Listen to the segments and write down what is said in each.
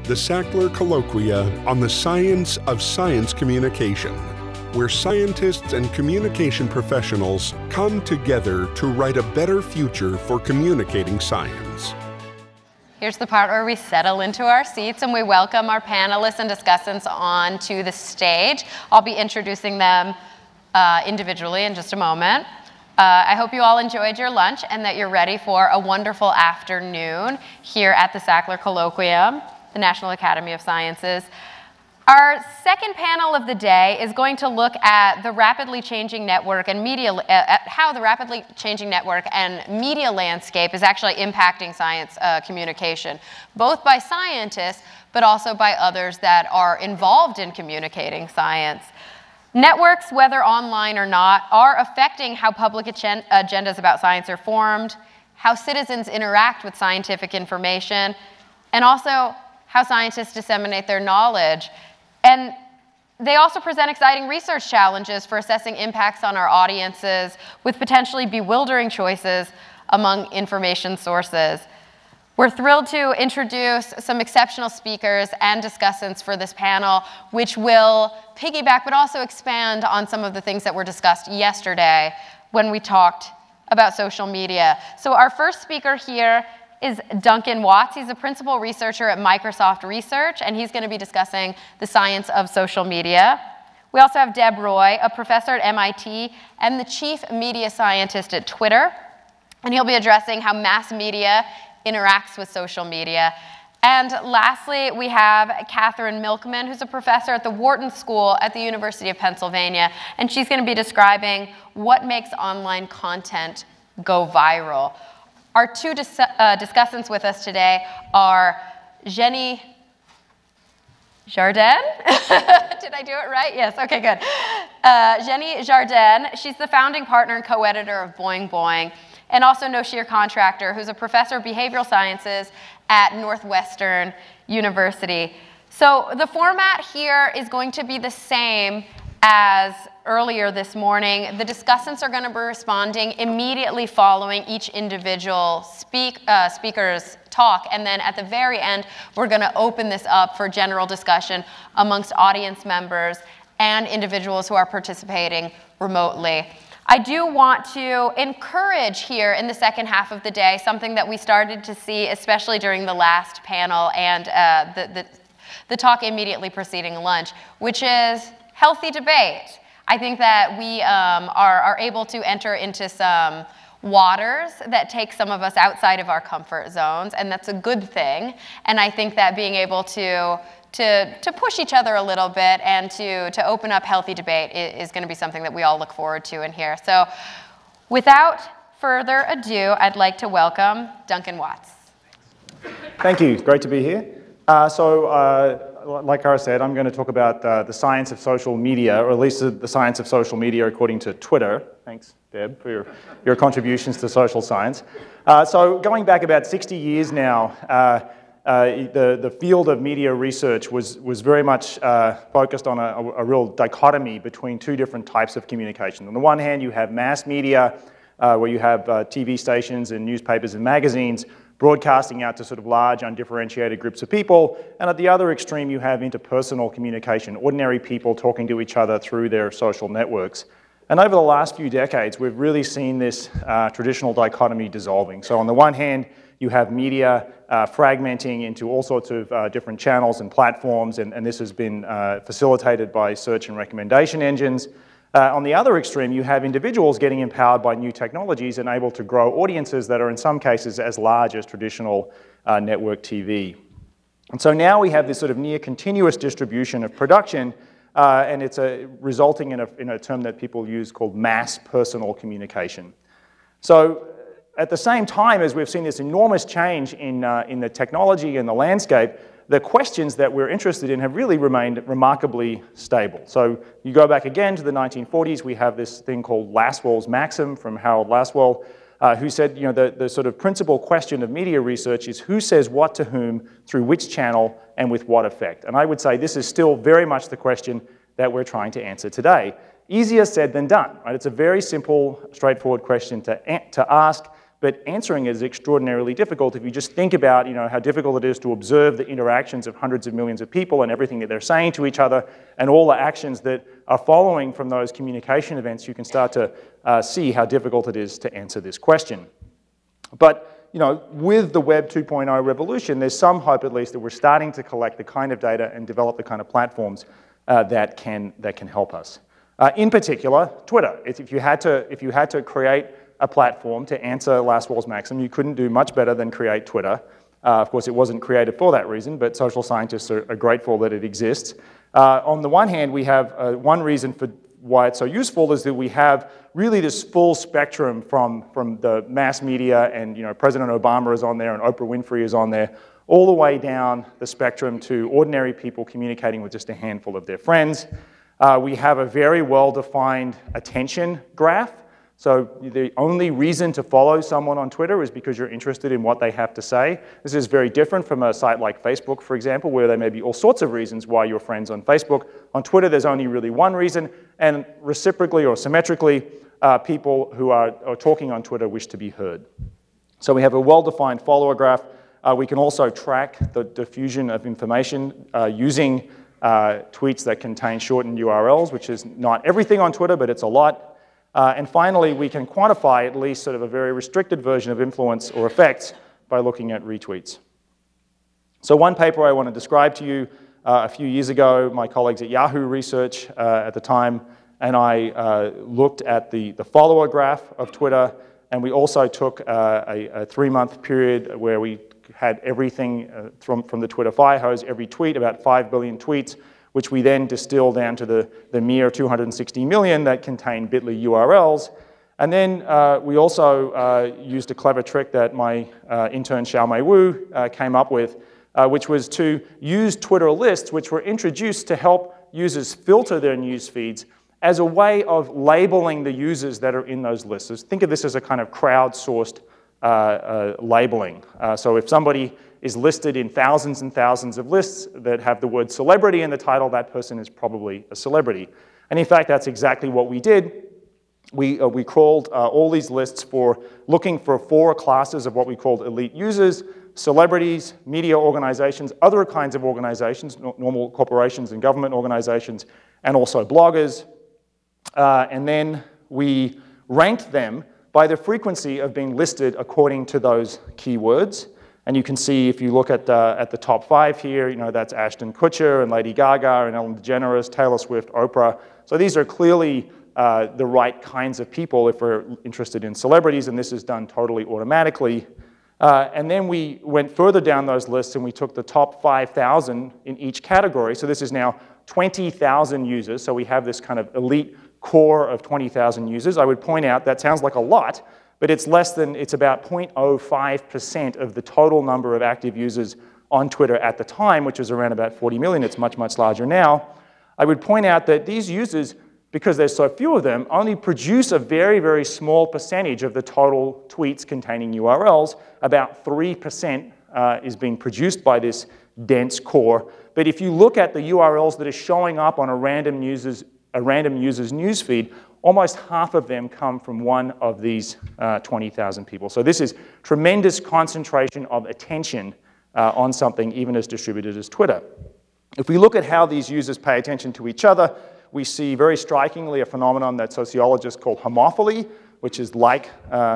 the Sackler Colloquia on the Science of Science Communication, where scientists and communication professionals come together to write a better future for communicating science. Here's the part where we settle into our seats and we welcome our panelists and discussants onto the stage. I'll be introducing them individually in just a moment. I hope you all enjoyed your lunch and that you're ready for a wonderful afternoon here at the Sackler Colloquium, the National Academy of Sciences. Our second panel of the day is going to look at the rapidly changing network and media, at how the rapidly changing network and media landscape is actually impacting science communication, both by scientists, but also by others that are involved in communicating science. Networks, whether online or not, are affecting how public agendas about science are formed, how citizens interact with scientific information, and also how scientists disseminate their knowledge. And they also present exciting research challenges for assessing impacts on our audiences with potentially bewildering choices among information sources. We're thrilled to introduce some exceptional speakers and discussants for this panel, which will piggyback but also expand on some of the things that were discussed yesterday when we talked about social media. So our first speaker here is Duncan Watts. He's a principal researcher at Microsoft Research, and he's going to be discussing the science of social media. We also have Deb Roy, a professor at MIT and the chief media scientist at Twitter, and he'll be addressing how mass media interacts with social media. And lastly, we have Catherine Milkman, who's a professor at the Wharton School at the University of Pennsylvania, and she's going to be describing what makes online content go viral. Our two discussants with us today are Jenny Jardin. Did I do it right? Yes, okay, good. Jenny Jardin, she's the founding partner and co-editor of Boing Boing, and also Noshir Contractor, who's a professor of behavioral sciences at Northwestern University. So the format here is going to be the same as earlier this morning. The discussants are going to be responding immediately following each individual speaker's talk, and then at the very end, we're going to open this up for general discussion amongst audience members and individuals who are participating remotely. I do want to encourage here in the second half of the day something that we started to see, especially during the last panel and the talk immediately preceding lunch, which is healthy debate. I think that we are able to enter into some waters that take some of us outside of our comfort zones, and that's a good thing. And I think that being able to push each other a little bit and to open up healthy debate is going to be something that we all look forward to in here. So without further ado, I'd like to welcome Duncan Watts. Thank you. Great to be here. Like Cara said, I'm going to talk about the science of social media, or at least the science of social media according to Twitter. Thanks, Deb, for your contributions to social science. So going back about 60 years now, the field of media research was very much focused on a real dichotomy between two different types of communication. On the one hand, you have mass media, where you have TV stations and newspapers and magazines broadcasting out to sort of large, undifferentiated groups of people. And at the other extreme, you have interpersonal communication, ordinary people talking to each other through their social networks. And over the last few decades, we've really seen this traditional dichotomy dissolving. So on the one hand, you have media fragmenting into all sorts of different channels and platforms, and this has been facilitated by search and recommendation engines. On the other extreme, you have individuals getting empowered by new technologies and able to grow audiences that are in some cases as large as traditional network TV. And so now we have this sort of near continuous distribution of production, and it's resulting in a term that people use called mass personal communication. So at the same time as we've seen this enormous change in the technology and the landscape, the questions that we're interested in have really remained remarkably stable. So you go back again to the 1940s, we have this thing called Lasswell's maxim from Harold Lasswell, who said, you know, the sort of principal question of media research is who says what to whom, through which channel, and with what effect. And I would say this is still very much the question that we're trying to answer today. Easier said than done, right? It's a very simple, straightforward question to ask, but answering it is extraordinarily difficult if you just think about how difficult it is to observe the interactions of hundreds of millions of people and everything that they're saying to each other and all the actions that are following from those communication events. You can start to see how difficult it is to answer this question. But with the Web 2.0 revolution, there's some hope at least that we're starting to collect the kind of data and develop the kind of platforms that can help us. In particular, Twitter. If you had to create a platform to answer Lasswell's maxim, you couldn't do much better than create Twitter. Of course, it wasn't created for that reason, but social scientists are grateful that it exists. On the one hand, we have one reason for why it's so useful is that we have really this full spectrum from the mass media, and President Obama is on there and Oprah Winfrey is on there, all the way down the spectrum to ordinary people communicating with just a handful of their friends. We have a very well-defined attention graph. So the only reason to follow someone on Twitter is because you're interested in what they have to say. This is very different from a site like Facebook, for example, where there may be all sorts of reasons why you're friends on Facebook. On Twitter, there's only really one reason, and reciprocally or symmetrically, people who are talking on Twitter wish to be heard. So we have a well-defined follower graph. We can also track the diffusion of information using tweets that contain shortened URLs, which is not everything on Twitter, but it's a lot. And finally, we can quantify at least sort of a very restricted version of influence or effects by looking at retweets. So one paper I want to describe to you, a few years ago, my colleagues at Yahoo Research at the time and I looked at the follower graph of Twitter, and we also took a 3-month period where we had everything from the Twitter fire hose, every tweet, about 5 billion tweets, which we then distilled down to the mere 260 million that contain bit.ly URLs. And then we also used a clever trick that my intern Xiaomei Wu came up with, which was to use Twitter lists, which were introduced to help users filter their news feeds as a way of labeling the users that are in those lists. Think of this as a kind of crowdsourced labeling. So if somebody is listed in thousands and thousands of lists that have the word celebrity in the title, that person is probably a celebrity. And in fact, that's exactly what we did. We crawled all these lists for looking for 4 classes of what we called elite users: celebrities, media organizations, other kinds of organizations, normal corporations and government organizations, and also bloggers. And then we ranked them by the frequency of being listed according to those keywords. And you can see, if you look at the top 5 here, that's Ashton Kutcher and Lady Gaga and Ellen DeGeneres, Taylor Swift, Oprah. So these are clearly the right kinds of people if we're interested in celebrities, and this is done totally automatically. And then we went further down those lists and we took the top 5,000 in each category. So this is now 20,000 users. So we have this kind of elite core of 20,000 users. I would point out that sounds like a lot, but it's about 0.05% of the total number of active users on Twitter at the time, which was around about 40 million. It's much, much larger now. I would point out that these users, because there's so few of them, only produce a very, very small percentage of the total tweets containing URLs. About 3% is being produced by this dense core. But if you look at the URLs that are showing up on a random user's newsfeed, almost half of them come from one of these 20,000 people. So this is tremendous concentration of attention on something even as distributed as Twitter. If we look at how these users pay attention to each other, we see very strikingly a phenomenon that sociologists call homophily, which is pay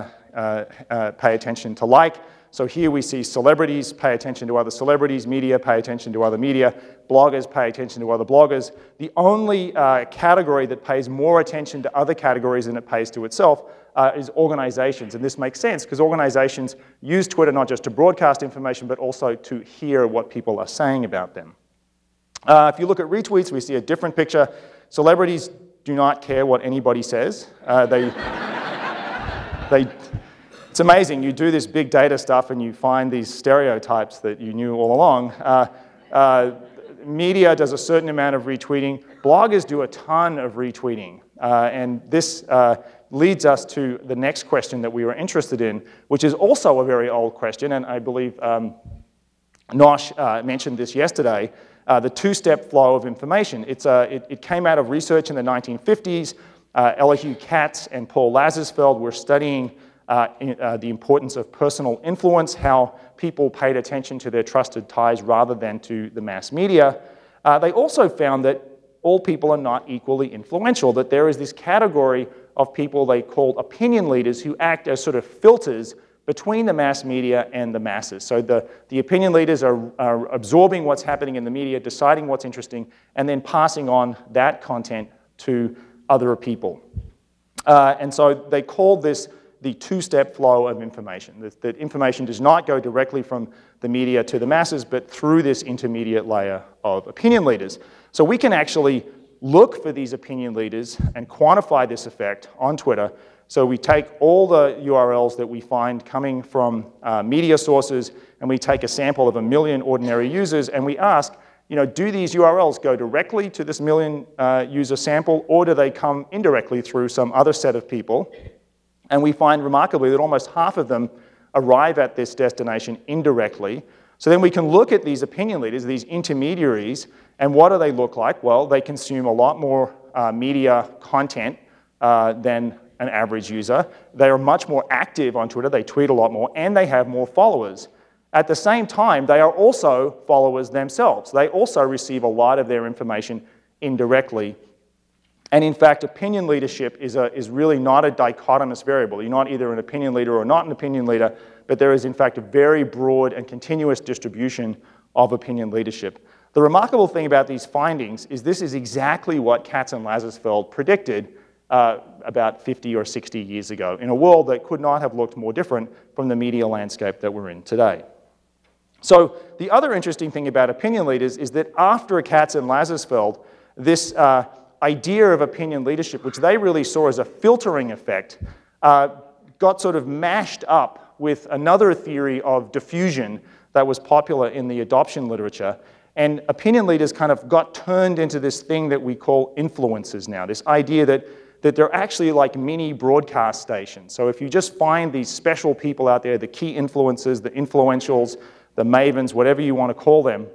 attention to like. So here we see celebrities pay attention to other celebrities, media pay attention to other media, bloggers pay attention to other bloggers. The only category that pays more attention to other categories than it pays to itself is organizations. And this makes sense because organizations use Twitter not just to broadcast information, but also to hear what people are saying about them. If you look at retweets, we see a different picture. Celebrities do not care what anybody says. It's amazing. You do this big data stuff and you find these stereotypes that you knew all along. Media does a certain amount of retweeting. Bloggers do a ton of retweeting. And this leads us to the next question that we were interested in, which is also a very old question. And I believe Nosh mentioned this yesterday, the 2-step flow of information. It came out of research in the 1950s. Elihu Katz and Paul Lazarsfeld were studying the importance of personal influence, how people paid attention to their trusted ties rather than to the mass media. They also found that all people are not equally influential, that there is this category of people they called opinion leaders who act as sort of filters between the mass media and the masses. So the opinion leaders are absorbing what's happening in the media, deciding what's interesting, and then passing on that content to other people. And so they called this the two-step flow of information, that information does not go directly from the media to the masses, but through this intermediate layer of opinion leaders. So we can actually look for these opinion leaders and quantify this effect on Twitter. So we take all the URLs that we find coming from media sources, and we take a sample of 1 million ordinary users, and we ask, do these URLs go directly to this 1 million user sample, or do they come indirectly through some other set of people? And we find remarkably that almost half of them arrive at this destination indirectly. So then we can look at these opinion leaders, these intermediaries, and what do they look like? Well, they consume a lot more media content than an average user. They are much more active on Twitter, they tweet a lot more, and they have more followers. At the same time, they are also followers themselves. They also receive a lot of their information indirectly. And in fact, opinion leadership is really not a dichotomous variable. You're not either an opinion leader or not an opinion leader, but there is in fact a very broad and continuous distribution of opinion leadership. The remarkable thing about these findings is this is exactly what Katz and Lazarsfeld predicted about 50 or 60 years ago in a world that could not have looked more different from the media landscape that we're in today. So the other interesting thing about opinion leaders is that after Katz and Lazarsfeld, this idea of opinion leadership, which they really saw as a filtering effect, got sort of mashed up with another theory of diffusion that was popular in the adoption literature. And opinion leaders kind of got turned into this thing that we call influencers now, this idea that they're actually like mini broadcast stations. So if you just find these special people out there, the key influencers, the influentials, the mavens, whatever you want to call them,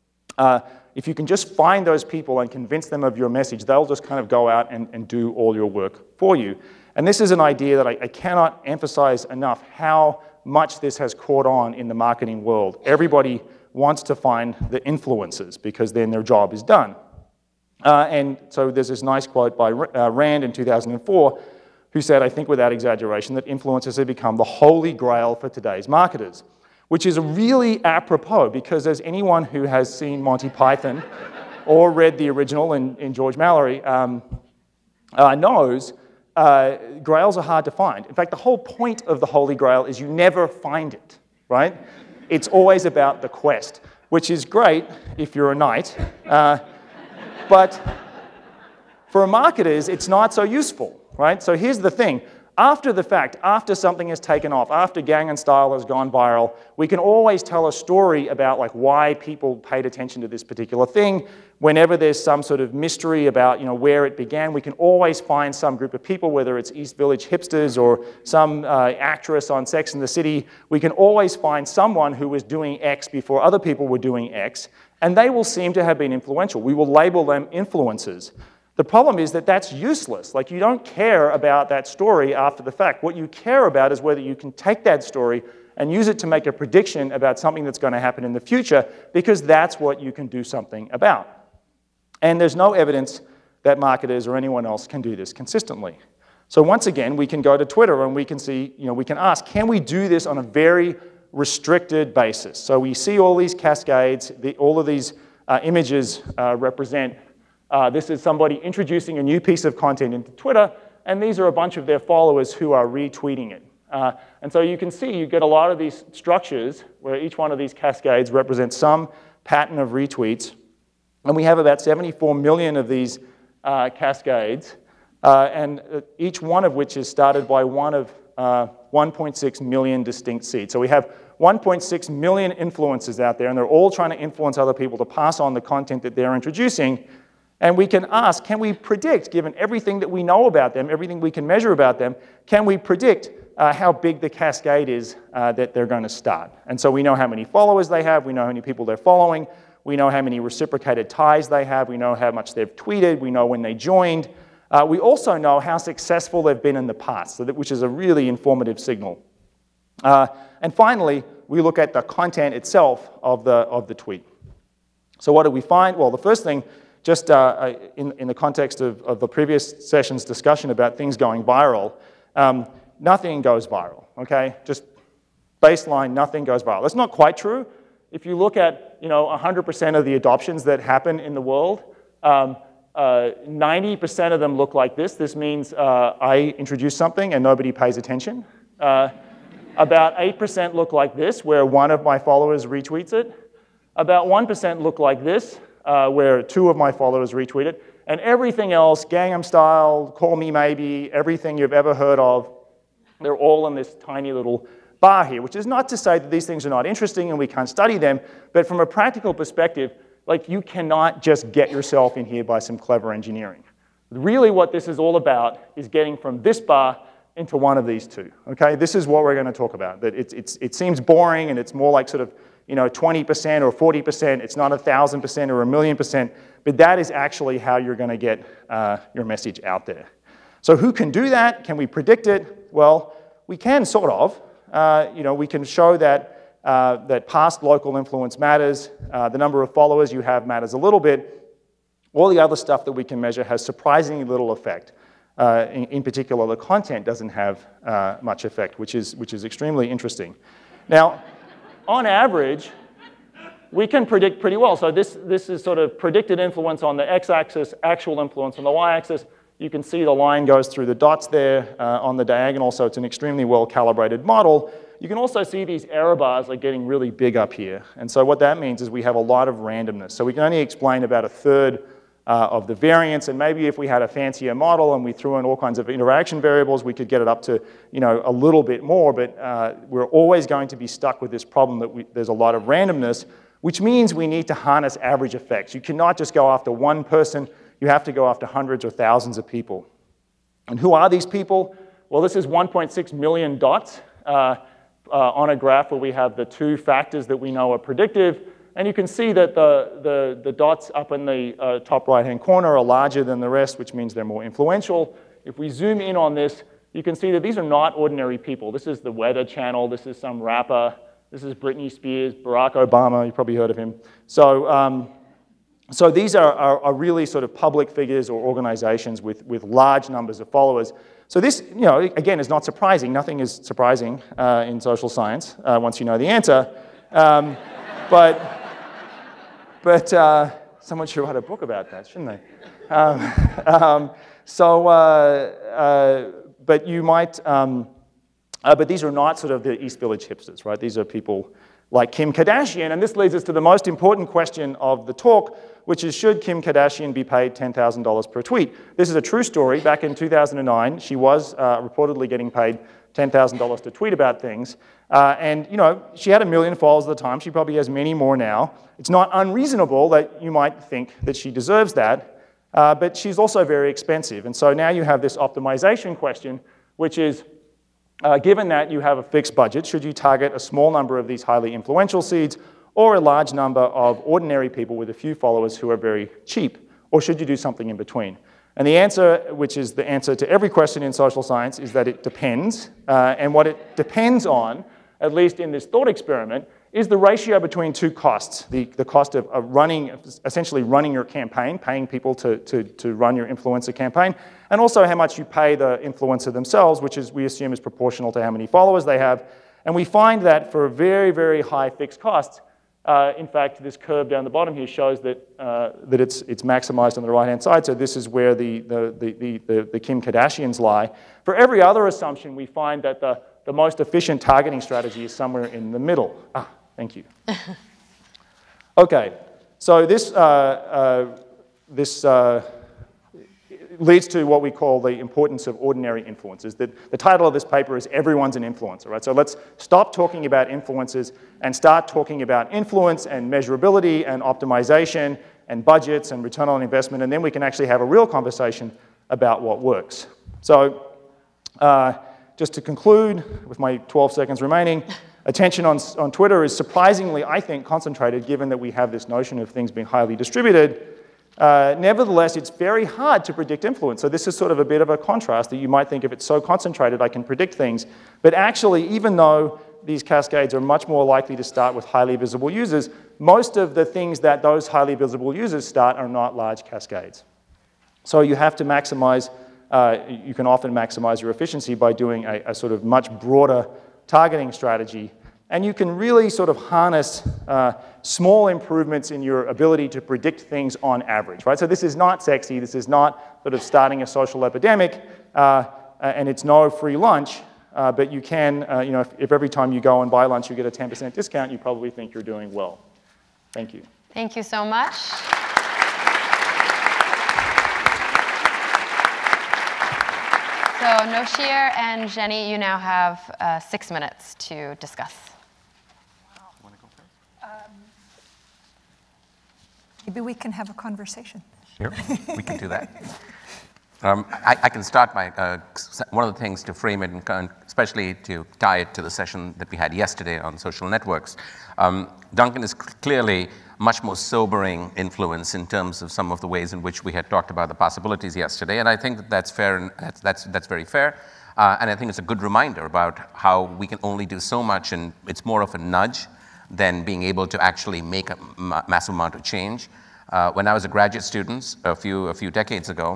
if you can just find those people and convince them of your message, they'll just kind of go out and do all your work for you. And this is an idea that I cannot emphasize enough how much this has caught on in the marketing world. Everybody wants to find the influencers because then their job is done. And so there's this nice quote by Rand in 2004 who said, I think without exaggeration, that influencers have become the holy grail for today's marketers, which is really apropos because as anyone who has seen Monty Python or read the original in George Mallory knows, grails are hard to find. In fact, the whole point of the Holy Grail is you never find it, right? It's always about the quest, which is great if you're a knight, but for marketers, it's not so useful, right? So here's the thing. After the fact, after something has taken off, after Gangnam Style has gone viral, we can always tell a story about like why people paid attention to this particular thing. Whenever there's some sort of mystery about where it began, we can always find some group of people, whether it's East Village hipsters or some actress on Sex and the City. We can always find someone who was doing X before other people were doing X, and they will seem to have been influential. We will label them influencers. The problem is that that's useless. Like, you don't care about that story after the fact. What you care about is whether you can take that story and use it to make a prediction about something that's going to happen in the future, because that's what you can do something about. And there's no evidence that marketers or anyone else can do this consistently. So once again, we can go to Twitter and we can see, we can ask, can we do this on a very restricted basis? So we see all these cascades, all of these images represent this is somebody introducing a new piece of content into Twitter, and these are a bunch of their followers who are retweeting it. And so you can see you get a lot of these structures where each one of these cascades represents some pattern of retweets. And we have about 74 million of these cascades, and each one of which is started by one of 1.6 million distinct seeds. So we have 1.6 million influencers out there, and they're all trying to influence other people to pass on the content that they're introducing. And we can ask, can we predict, given everything that we know about them, everything we can measure about them, can we predict how big the cascade is that they're going to start? And so we know how many followers they have, we know how many people they're following, we know how many reciprocated ties they have, we know how much they've tweeted, we know when they joined, We also know how successful they've been in the past, which is a really informative signal. And finally, we look at the content itself of the tweet. So what do we find? Well, the first thing, just in the context of the previous session's discussion about things going viral, nothing goes viral, okay? Just baseline, nothing goes viral. That's not quite true. If you look at 100% of the adoptions that happen in the world, 90% of them look like this. This means I introduce something and nobody pays attention. About 8% look like this, where one of my followers retweets it. About 1% look like this, where 2 of my followers retweet it. And everything else, Gangnam Style, Call Me Maybe, everything you've ever heard of, they're all in this tiny little bar here, which is not to say that these things are not interesting and we can't study them, but from a practical perspective, like, you cannot just get yourself in here by some clever engineering. Really what this is all about is getting from this bar into one of these two, okay? This is what we're going to talk about. That it seems boring and it's more like sort of 20% or 40%. It's not 1,000% or 1,000,000%, but that is actually how you're going to get your message out there. So who can do that? Can we predict it? Well, we can sort of. We can show that that past local influence matters. The number of followers you have matters a little bit. All the other stuff that we can measure has surprisingly little effect. In particular, the content doesn't have much effect, which is extremely interesting. Now, on average, we can predict pretty well. So this is sort of predicted influence on the x-axis, actual influence on the y-axis. You can see the line goes through the dots there on the diagonal, so it's an extremely well-calibrated model. You can also see these error bars are getting really big up here. And so what that means is we have a lot of randomness. So we can only explain about 1/3 of the variance, and maybe if we had a fancier model and we threw in all kinds of interaction variables, we could get it up to a little bit more, but we're always going to be stuck with this problem that there's a lot of randomness, which means we need to harness average effects. You cannot just go after one person, you have to go after hundreds or thousands of people. And who are these people? Well, this is 1.6 million dots on a graph where we have the 2 factors that we know are predictive. And you can see that the dots up in the top right-hand corner are larger than the rest, which means they're more influential. If we zoom in on this, you can see that these are not ordinary people. This is the Weather Channel. This is some rapper. This is Britney Spears, Barack Obama. You've probably heard of him. So these are really sort of public figures or organizations with large numbers of followers. So this, again, is not surprising. Nothing is surprising in social science once you know the answer. But someone should write a book about that, shouldn't they? But you might, but these are not sort of the East Village hipsters, right? These are people like Kim Kardashian, and this leads us to the most important question of the talk, which is, should Kim Kardashian be paid $10,000 per tweet? This is a true story. Back in 2009, she was reportedly getting paid $10,000 to tweet about things. And she had 1 million followers at the time. She probably has many more now. It's not unreasonable that you might think that she deserves that, but she's also very expensive. And so now you have this optimization question, which is, given that you have a fixed budget, should you target a small number of these highly influential seeds or a large number of ordinary people with a few followers who are very cheap? Or should you do something in between? And the answer, which is the answer to every question in social science, is that it depends. And what it depends on, at least in this thought experiment, is the ratio between 2 costs. The cost of essentially running your campaign, paying people to run your influencer campaign, and also how much you pay the influencer themselves, which is, we assume, is proportional to how many followers they have. And we find that for very, very high fixed costs, in fact, this curve down the bottom here shows that it's maximized on the right-hand side. So this is where the Kim Kardashians lie. For every other assumption, we find that the most efficient targeting strategy is somewhere in the middle. Thank you. Okay, so this leads to what we call the importance of ordinary influencers. The title of this paper is Everyone's an Influencer, right? So let's stop talking about influencers and start talking about influence and measurability and optimization and budgets and return on investment, and then we can actually have a real conversation about what works. So just to conclude, with my 12 seconds remaining, attention on Twitter is surprisingly, I think, concentrated, given that we have this notion of things being highly distributed. Nevertheless, it's very hard to predict influence. So this is sort of a bit of a contrast that you might think if it's so concentrated, I can predict things. But actually, even though these cascades are much more likely to start with highly visible users, most of the things that those highly visible users start are not large cascades. So you have to maximize, you can often maximize your efficiency by doing a sort of much broader targeting strategy. And you can really sort of harness small improvements in your ability to predict things on average, right? So this is not sexy. This is not sort of starting a social epidemic, and it's no free lunch. But you can, you know, if every time you go and buy lunch you get a 10% discount, you probably think you're doing well. Thank you. Thank you so much. So Noshir and Jenny, you now have 6 minutes to discuss. Want to go first? Maybe we can have a conversation. Sure, we can do that. I can start by one of the things to frame it, and especially to tie it to the session that we had yesterday on social networks. Duncan is clearly much more sobering influence in terms of some of the ways in which we had talked about the possibilities yesterday, and I think that that's fair, and that's very fair. And I think it's a good reminder about how we can only do so much, and it's more of a nudge than being able to actually make a massive amount of change. When I was a graduate student a few decades ago,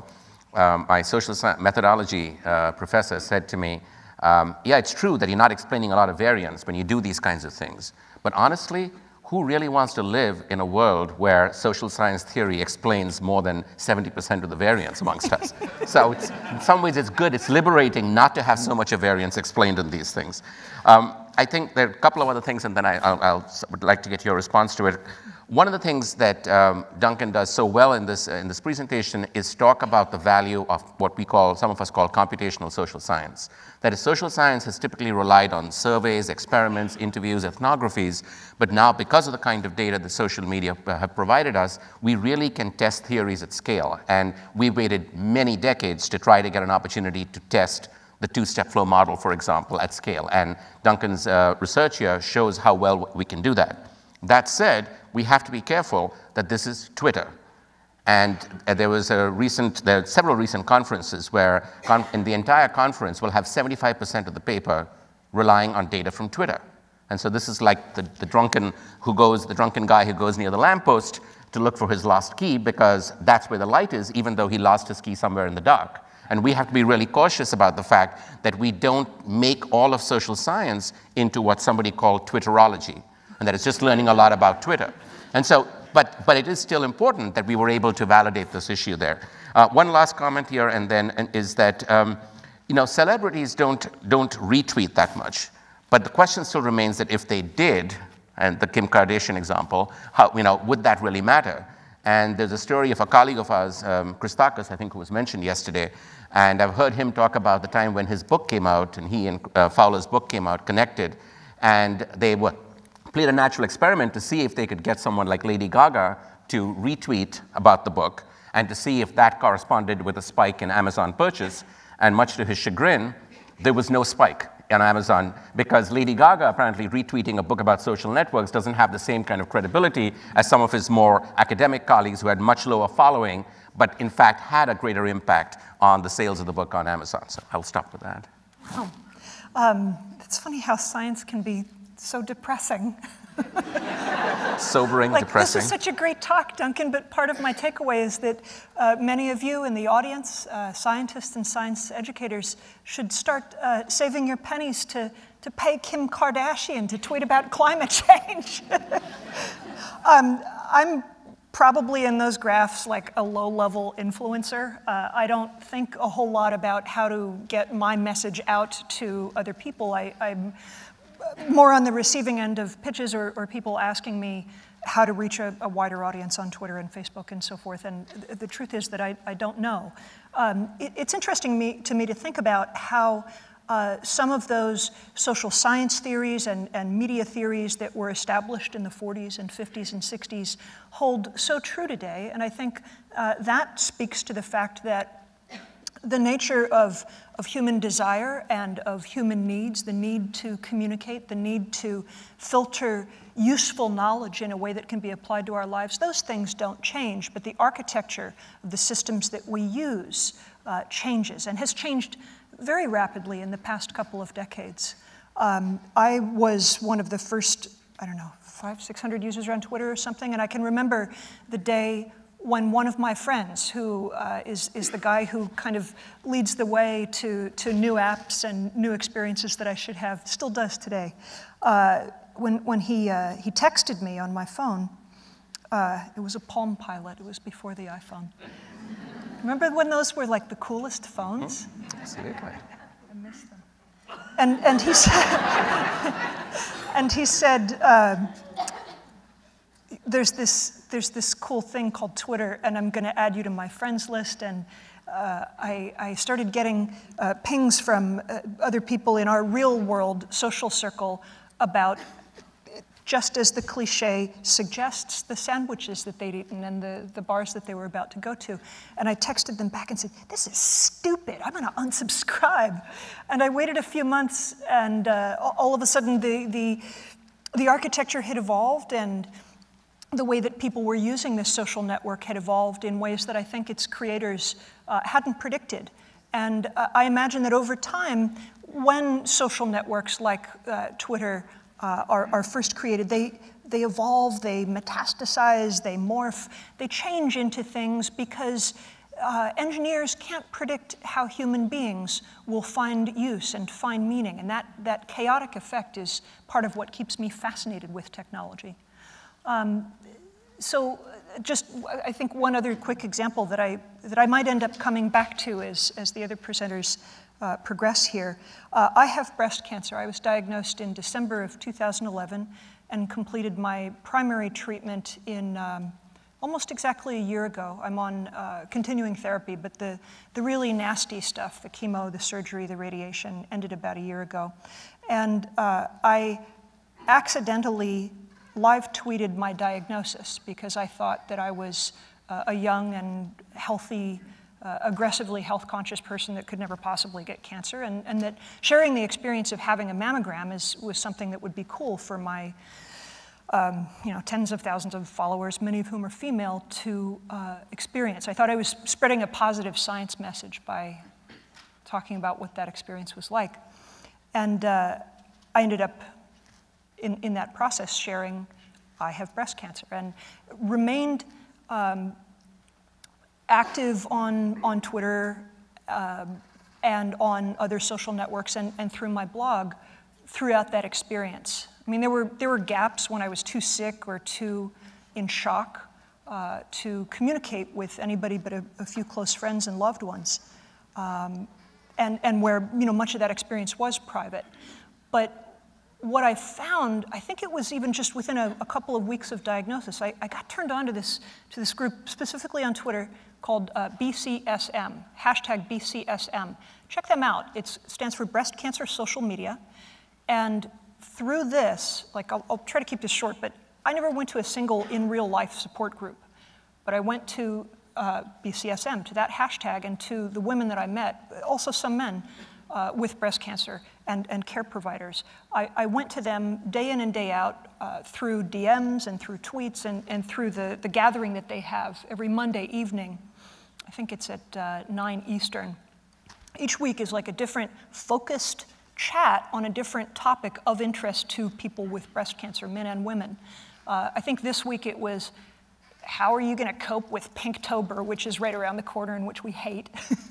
my social science methodology professor said to me, yeah, it's true that you're not explaining a lot of variance when you do these kinds of things, but honestly, who really wants to live in a world where social science theory explains more than 70% of the variance amongst us? So in some ways it's good, it's liberating not to have so much of variance explained in these things. I think there are a couple of other things, and then I would like to get your response to it. One of the things that Duncan does so well in this presentation is talk about the value of what some of us call computational social science. That is, social science has typically relied on surveys, experiments, interviews, ethnographies, but now because of the kind of data that social media have provided us, we really can test theories at scale. And we waited many decades to try to get an opportunity to test the two-step flow model, for example, at scale. And Duncan's research here shows how well we can do that. That said, we have to be careful that this is Twitter. And there are several recent conferences where in the entire conference we'll have 75% of the paper relying on data from Twitter. And so this is like the drunken guy who goes near the lamppost to look for his lost key because that's where the light is, even though he lost his key somewhere in the dark. And we have to be really cautious about the fact that we don't make all of social science into what somebody called Twitterology, and that it's just learning a lot about Twitter. And so, but it is still important that we were able to validate this issue there. One last comment here, and then is that celebrities don't retweet that much, but the question still remains that if they did, and the Kim Kardashian example, would that really matter? And there's a story of a colleague of ours, Christakis, I think, who was mentioned yesterday, and I've heard him talk about the time when his book came out, and he and Fowler's book came out, Connected, and they played a natural experiment to see if they could get someone like Lady Gaga to retweet about the book and to see if that corresponded with a spike in Amazon purchase. And much to his chagrin, there was no spike on Amazon because Lady Gaga apparently retweeting a book about social networks doesn't have the same kind of credibility as some of his more academic colleagues who had much lower following, but in fact had a greater impact on the sales of the book on Amazon. So I'll stop with that. Oh. It's funny how science can be so depressing. Sobering, depressing. This is such a great talk, Duncan, but part of my takeaway is that many of you in the audience, scientists and science educators, should start saving your pennies to pay Kim Kardashian to tweet about climate change. I'm probably in those graphs like a low-level influencer. I don't think a whole lot about how to get my message out to other people. I'm more on the receiving end of pitches or people asking me how to reach a wider audience on Twitter and Facebook and so forth. And the truth is that I don't know. It's interesting to me to think about how some of those social science theories and media theories that were established in the 40s and 50s and 60s hold so true today. And I think that speaks to the fact that the nature of human desire and of human needs, the need to communicate, the need to filter useful knowledge in a way that can be applied to our lives, those things don't change, but the architecture of the systems that we use changes and has changed very rapidly in the past couple of decades. I was one of the first, I don't know, 500-600 users on Twitter or something, and I can remember the day when one of my friends, who is the guy who kind of leads the way to new apps and new experiences that I should have, still does today, when he texted me on my phone, it was a Palm Pilot, it was before the iPhone. Remember when those were like the coolest phones? Absolutely. I miss them. And he said, and he said, there's this cool thing called Twitter, and I'm going to add you to my friends list. And I started getting pings from other people in our real world social circle about, just as the cliche suggests, the sandwiches that they'd eaten and the bars that they were about to go to. And I texted them back and said, this is stupid, I'm gonna unsubscribe. And I waited a few months, and all of a sudden the architecture had evolved, and the way that people were using this social network had evolved in ways that I think its creators hadn't predicted. And I imagine that over time, when social networks like Twitter are first created, they evolve, they metastasize, they morph, they change into things because engineers can't predict how human beings will find use and find meaning. And that chaotic effect is part of what keeps me fascinated with technology. So just, I think one other quick example that I might end up coming back to as the other presenters progress here. I have breast cancer. I was diagnosed in December of 2011 and completed my primary treatment in almost exactly a year ago. I'm on continuing therapy, but the really nasty stuff, the chemo, the surgery, the radiation, ended about a year ago. And I accidentally live tweeted my diagnosis because I thought that I was a young and healthy, aggressively health-conscious person that could never possibly get cancer, and that sharing the experience of having a mammogram was something that would be cool for my tens of thousands of followers, many of whom are female, to experience. I thought I was spreading a positive science message by talking about what that experience was like. And I ended up in that process sharing I have breast cancer, and remained active on Twitter and on other social networks and through my blog throughout that experience. I mean, there were gaps when I was too sick or too in shock to communicate with anybody but a few close friends and loved ones, and where much of that experience was private. But what I found, I think it was even just within a couple of weeks of diagnosis, I got turned on to this group, specifically on Twitter, called BCSM, hashtag BCSM. Check them out. It stands for Breast Cancer Social Media. And through this, like I'll try to keep this short, but I never went to a single in real life support group. But I went to BCSM, to that hashtag, and to the women that I met, also some men, with breast cancer and care providers. I went to them day in and day out through DMs and through tweets and through the gathering that they have every Monday evening. I think it's at 9 Eastern. Each week is like a different focused chat on a different topic of interest to people with breast cancer, men and women. I think this week it was, how are you going to cope with Pinktober, which is right around the corner and which we hate?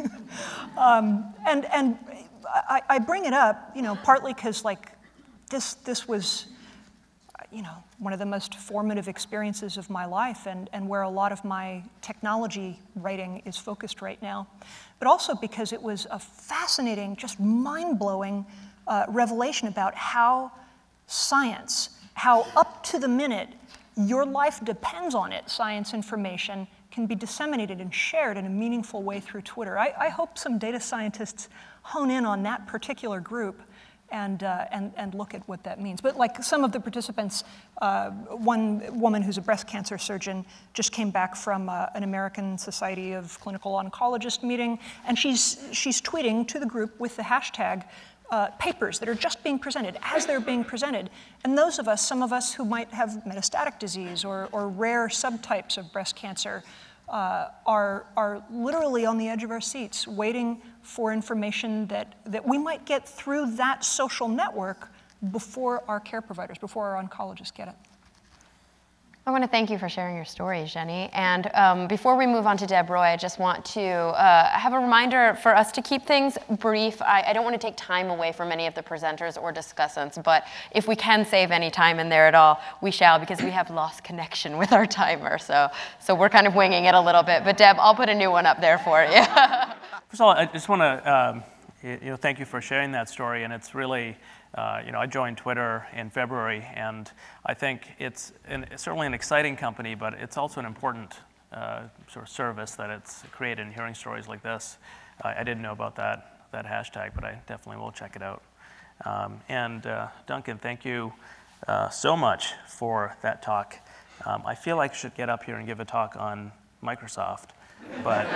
And I bring it up, partly because like this was, one of the most formative experiences of my life and where a lot of my technology writing is focused right now, but also because it was a fascinating, just mind-blowing revelation about how science, how up to the minute your life depends on it, science information, can be disseminated and shared in a meaningful way through Twitter. I hope some data scientists hone in on that particular group and look at what that means. But like some of the participants, one woman who's a breast cancer surgeon just came back from an American Society of Clinical Oncologists meeting, and she's tweeting to the group with the hashtag, papers that are just being presented as they're being presented. And those of us, some of us who might have metastatic disease or rare subtypes of breast cancer, are literally on the edge of our seats waiting for information that we might get through that social network before our care providers, before our oncologists get it. I want to thank you for sharing your story, Jenny. And before we move on to Deb Roy, I just want to have a reminder for us to keep things brief. I don't want to take time away from any of the presenters or discussants, but if we can save any time in there at all, we shall, because we have lost connection with our timer. So we're kind of winging it a little bit. But Deb, I'll put a new one up there for you. First of all, I just want to thank you for sharing that story, and it's really. I joined Twitter in February, and I think it's certainly an exciting company, but it's also an important sort of service that it's created in hearing stories like this. I didn't know about that hashtag, but I definitely will check it out. And Duncan, thank you so much for that talk. I feel like I should get up here and give a talk on Microsoft, but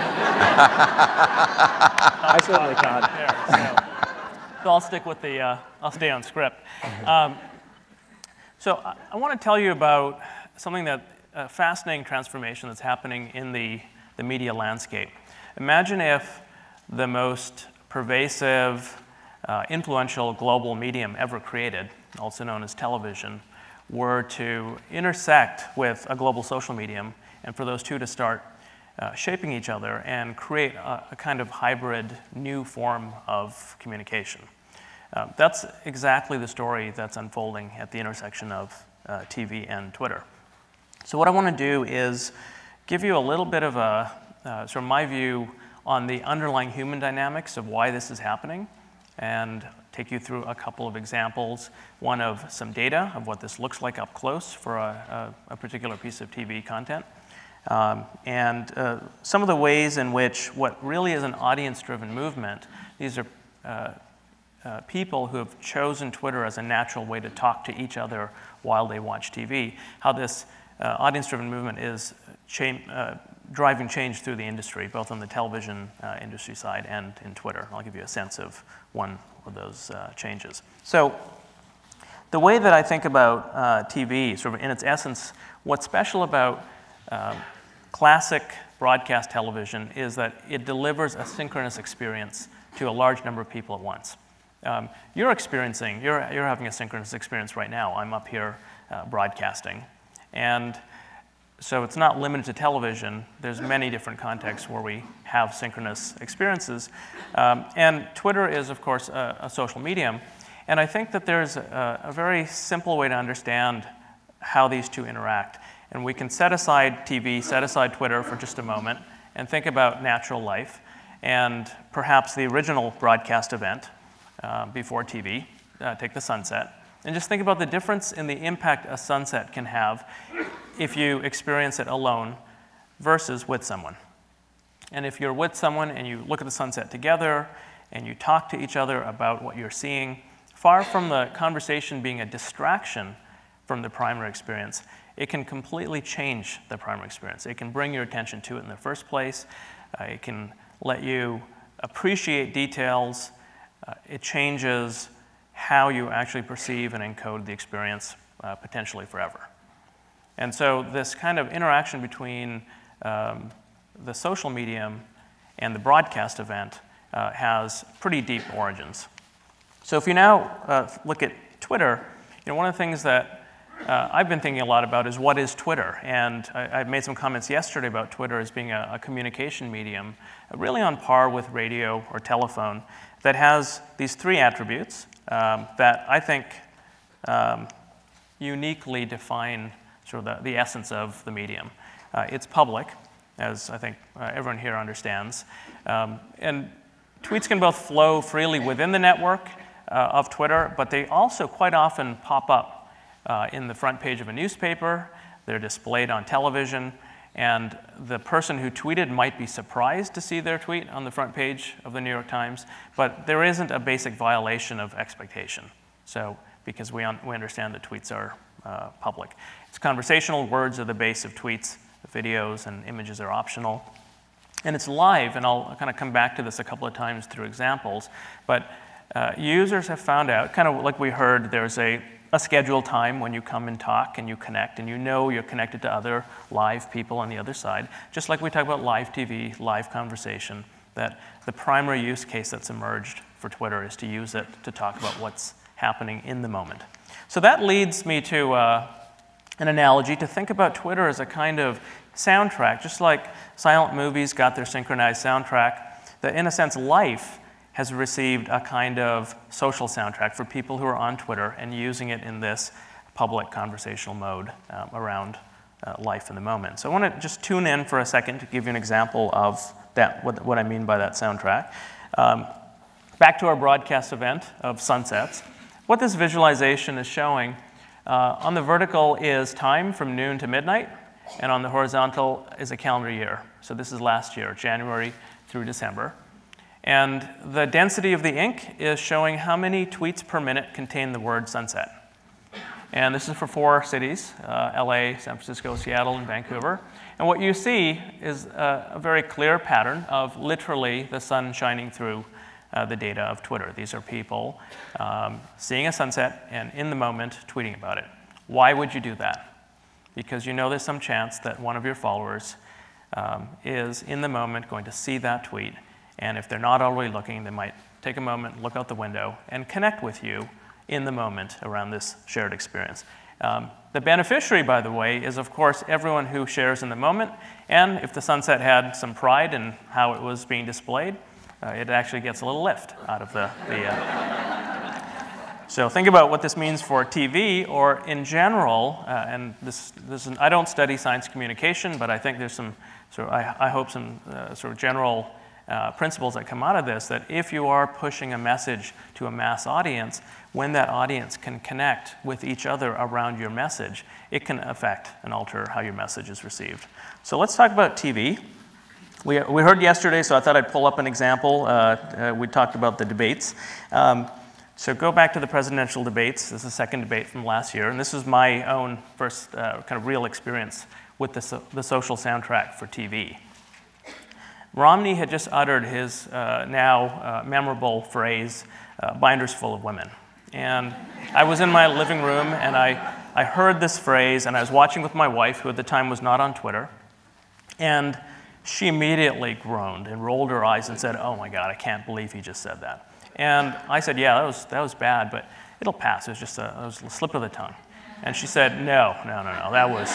I certainly can't. So I'll stick with I'll stay on script. So I want to tell you about something a fascinating transformation that's happening in the media landscape. Imagine if the most pervasive, influential global medium ever created, also known as television, were to intersect with a global social medium, and for those two to start shaping each other and create a kind of hybrid new form of communication. That's exactly the story that's unfolding at the intersection of TV and Twitter. So what I want to do is give you a little bit of sort of my view on the underlying human dynamics of why this is happening, and take you through a couple of examples, one of some data of what this looks like up close for a particular piece of TV content, and some of the ways in which what really is an audience-driven movement, these are people who have chosen Twitter as a natural way to talk to each other while they watch TV, how this audience-driven movement is driving change through the industry, both on the television industry side and in Twitter. I'll give you a sense of one of those changes. So the way that I think about TV, sort of in its essence, what's special about classic broadcast television is that it delivers a synchronous experience to a large number of people at once. You're having a synchronous experience right now. I'm up here broadcasting. And so it's not limited to television. There's many different contexts where we have synchronous experiences. And Twitter is, of course, a social medium. And I think that there's a very simple way to understand how these two interact. And we can set aside TV, set aside Twitter for just a moment, and think about natural life and perhaps the original broadcast event before TV, take the sunset, and just think about the difference in the impact a sunset can have if you experience it alone versus with someone. And if you're with someone and you look at the sunset together and you talk to each other about what you're seeing, far from the conversation being a distraction from the primary experience, it can completely change the primary experience. It can bring your attention to it in the first place. It can let you appreciate details. It changes how you actually perceive and encode the experience potentially forever. And so this kind of interaction between the social medium and the broadcast event has pretty deep origins. So if you now look at Twitter, one of the things that I've been thinking a lot about is what is Twitter? And I made some comments yesterday about Twitter as being a communication medium, really on par with radio or telephone, that has these three attributes that I think uniquely define sort of the essence of the medium. It's public, as I think everyone here understands. And tweets can both flow freely within the network of Twitter, but they also quite often pop up in the front page of a newspaper. They're displayed on television, and the person who tweeted might be surprised to see their tweet on the front page of the New York Times, but there isn't a basic violation of expectation. So, because we understand that tweets are public. It's conversational, words are the base of tweets, videos and images are optional. And it's live, and I'll kind of come back to this a couple of times through examples, but users have found out, kind of like we heard, there's a scheduled time when you come and talk and you connect, and you know you're connected to other live people on the other side. Just like we talk about live TV, live conversation, that the primary use case that's emerged for Twitter is to use it to talk about what's happening in the moment. So that leads me to an analogy to think about Twitter as a kind of soundtrack, just like silent movies got their synchronized soundtrack, that in a sense life has received a kind of social soundtrack for people who are on Twitter and using it in this public conversational mode around life in the moment. So I want to just tune in for a second to give you an example of that, what I mean by that soundtrack. Back to our broadcast event of sunsets. What this visualization is showing, on the vertical is time from noon to midnight, and on the horizontal is a calendar year. So this is last year, January through December. And the density of the ink is showing how many tweets per minute contain the word sunset. And this is for 4 cities, LA, San Francisco, Seattle, and Vancouver. And what you see is a very clear pattern of literally the sun shining through the data of Twitter. These are people seeing a sunset and in the moment tweeting about it. Why would you do that? Because you know there's some chance that one of your followers is in the moment going to see that tweet. And if they're not already looking, they might take a moment, look out the window, and connect with you in the moment around this shared experience. The beneficiary, by the way, is of course everyone who shares in the moment. And if the sunset had some pride in how it was being displayed, it actually gets a little lift out of the So think about what this means for TV or in general, and I don't study science communication, but I think there's some, I hope some sort of general principles that come out of this, that if you are pushing a message to a mass audience, when that audience can connect with each other around your message, it can affect and alter how your message is received. So let's talk about TV. We heard yesterday, so I thought I'd pull up an example. We talked about the debates. So go back to the presidential debates. This is the second debate from last year, and this is my own first kind of real experience with the social soundtrack for TV. Romney had just uttered his now memorable phrase, binders full of women. And I was in my living room, and I heard this phrase, and I was watching with my wife, who at the time was not on Twitter, and she immediately groaned and rolled her eyes and said, "Oh my God, I can't believe he just said that." And I said, "Yeah, that was bad, but it'll pass. It was just a slip of the tongue." And she said, no, that was...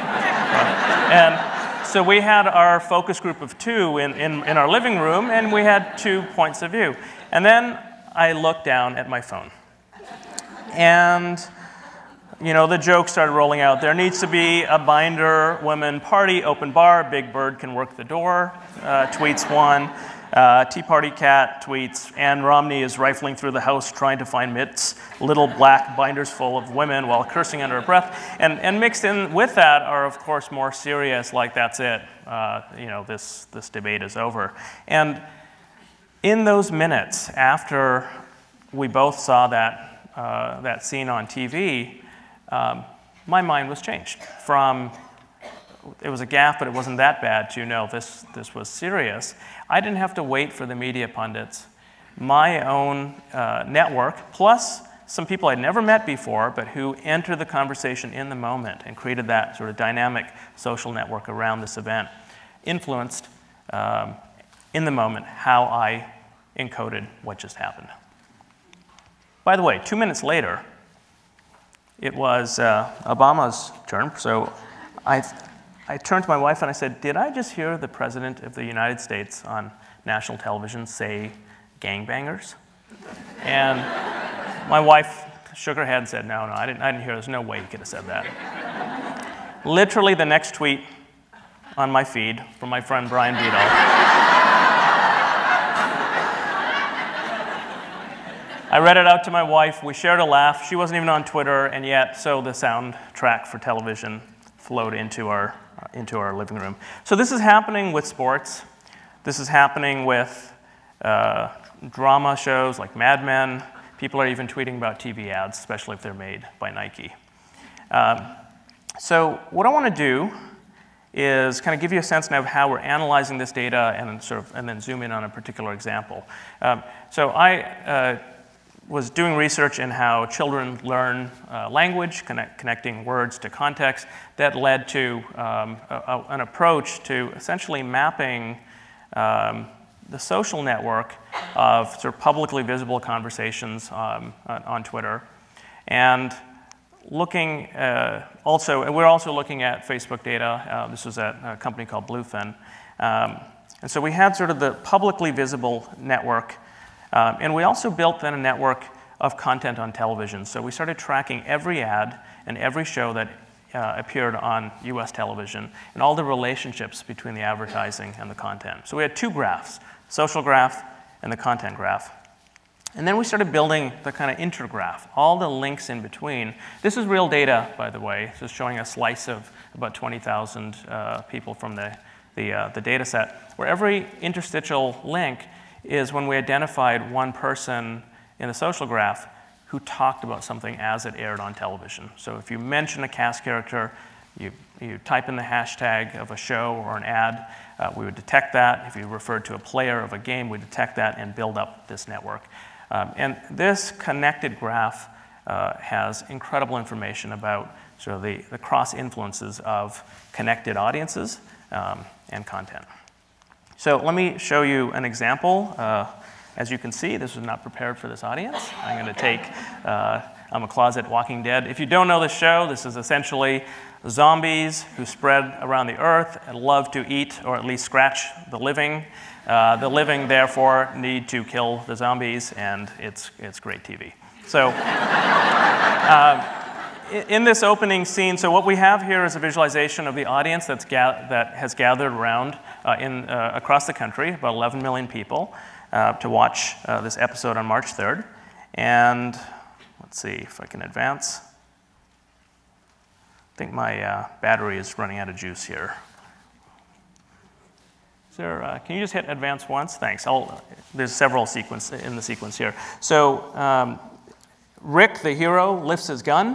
And so we had our focus group of 2 in our living room, and we had 2 points of view. And then I looked down at my phone. And, you know, the joke started rolling out. There needs to be a binder women party, open bar, Big Bird can work the door, tweets 1. Tea Party Cat tweets, Ann Romney is rifling through the house trying to find mitts, little black binders full of women while cursing under her breath. And mixed in with that are, of course, more serious, like that's it, you know, this debate is over. And in those minutes after we both saw that, that scene on TV, my mind was changed from, it was a gaffe, but it wasn't that bad, to know this was serious. I didn't have to wait for the media pundits. My own network, plus some people I'd never met before, but who entered the conversation in the moment and created that sort of dynamic social network around this event, influenced in the moment how I encoded what just happened. By the way, 2 minutes later, it was Obama's turn. So I turned to my wife and I said, "Did I just hear the President of the United States on national television say gangbangers?" And my wife shook her head and said, no, I didn't hear. There's no way you could have said that. Literally the next tweet on my feed from my friend Brian Beadle. I read it out to my wife. We shared a laugh. She wasn't even on Twitter, and yet so the soundtrack for television flowed into our living room. So this is happening with sports. This is happening with drama shows like Mad Men. People are even tweeting about TV ads, especially if they're made by Nike. So what I want to do is kind of give you a sense now of how we're analyzing this data and then zoom in on a particular example. So I was doing research in how children learn language, connecting words to context. That led to an approach to essentially mapping the social network of sort of publicly visible conversations on Twitter, and looking and we're also looking at Facebook data. This was at a company called Bluefin. And so we had sort of the publicly visible network, and we also built then a network of content on television. So we started tracking every ad and every show that appeared on US television and all the relationships between the advertising and the content. So we had two graphs, social graph and the content graph. And then we started building the kind of intergraph, all the links in between. This is real data, by the way. This is showing a slice of about 20,000 people from the data set, where every interstitial link is when we identified one person in the social graph who talked about something as it aired on television. So if you mention a cast character, you type in the hashtag of a show or an ad, we would detect that. If you referred to a player of a game, we detect that and build up this network. And this connected graph has incredible information about sort of the cross influences of connected audiences and content. So let me show you an example. As you can see, this was not prepared for this audience. I'm going to take I'm a Closet Walking Dead. If you don't know this show, this is essentially zombies who spread around the earth and love to eat, or at least scratch, the living. The living, therefore, need to kill the zombies, and it's great TV. So in this opening scene, so what we have here is a visualization of the audience that has gathered around across the country, about 11 million people, to watch this episode on March 3rd. And let's see if I can advance. I think my battery is running out of juice here. Can you just hit advance once? Thanks. There's several sequences in the sequence here. So Rick, the hero, lifts his gun.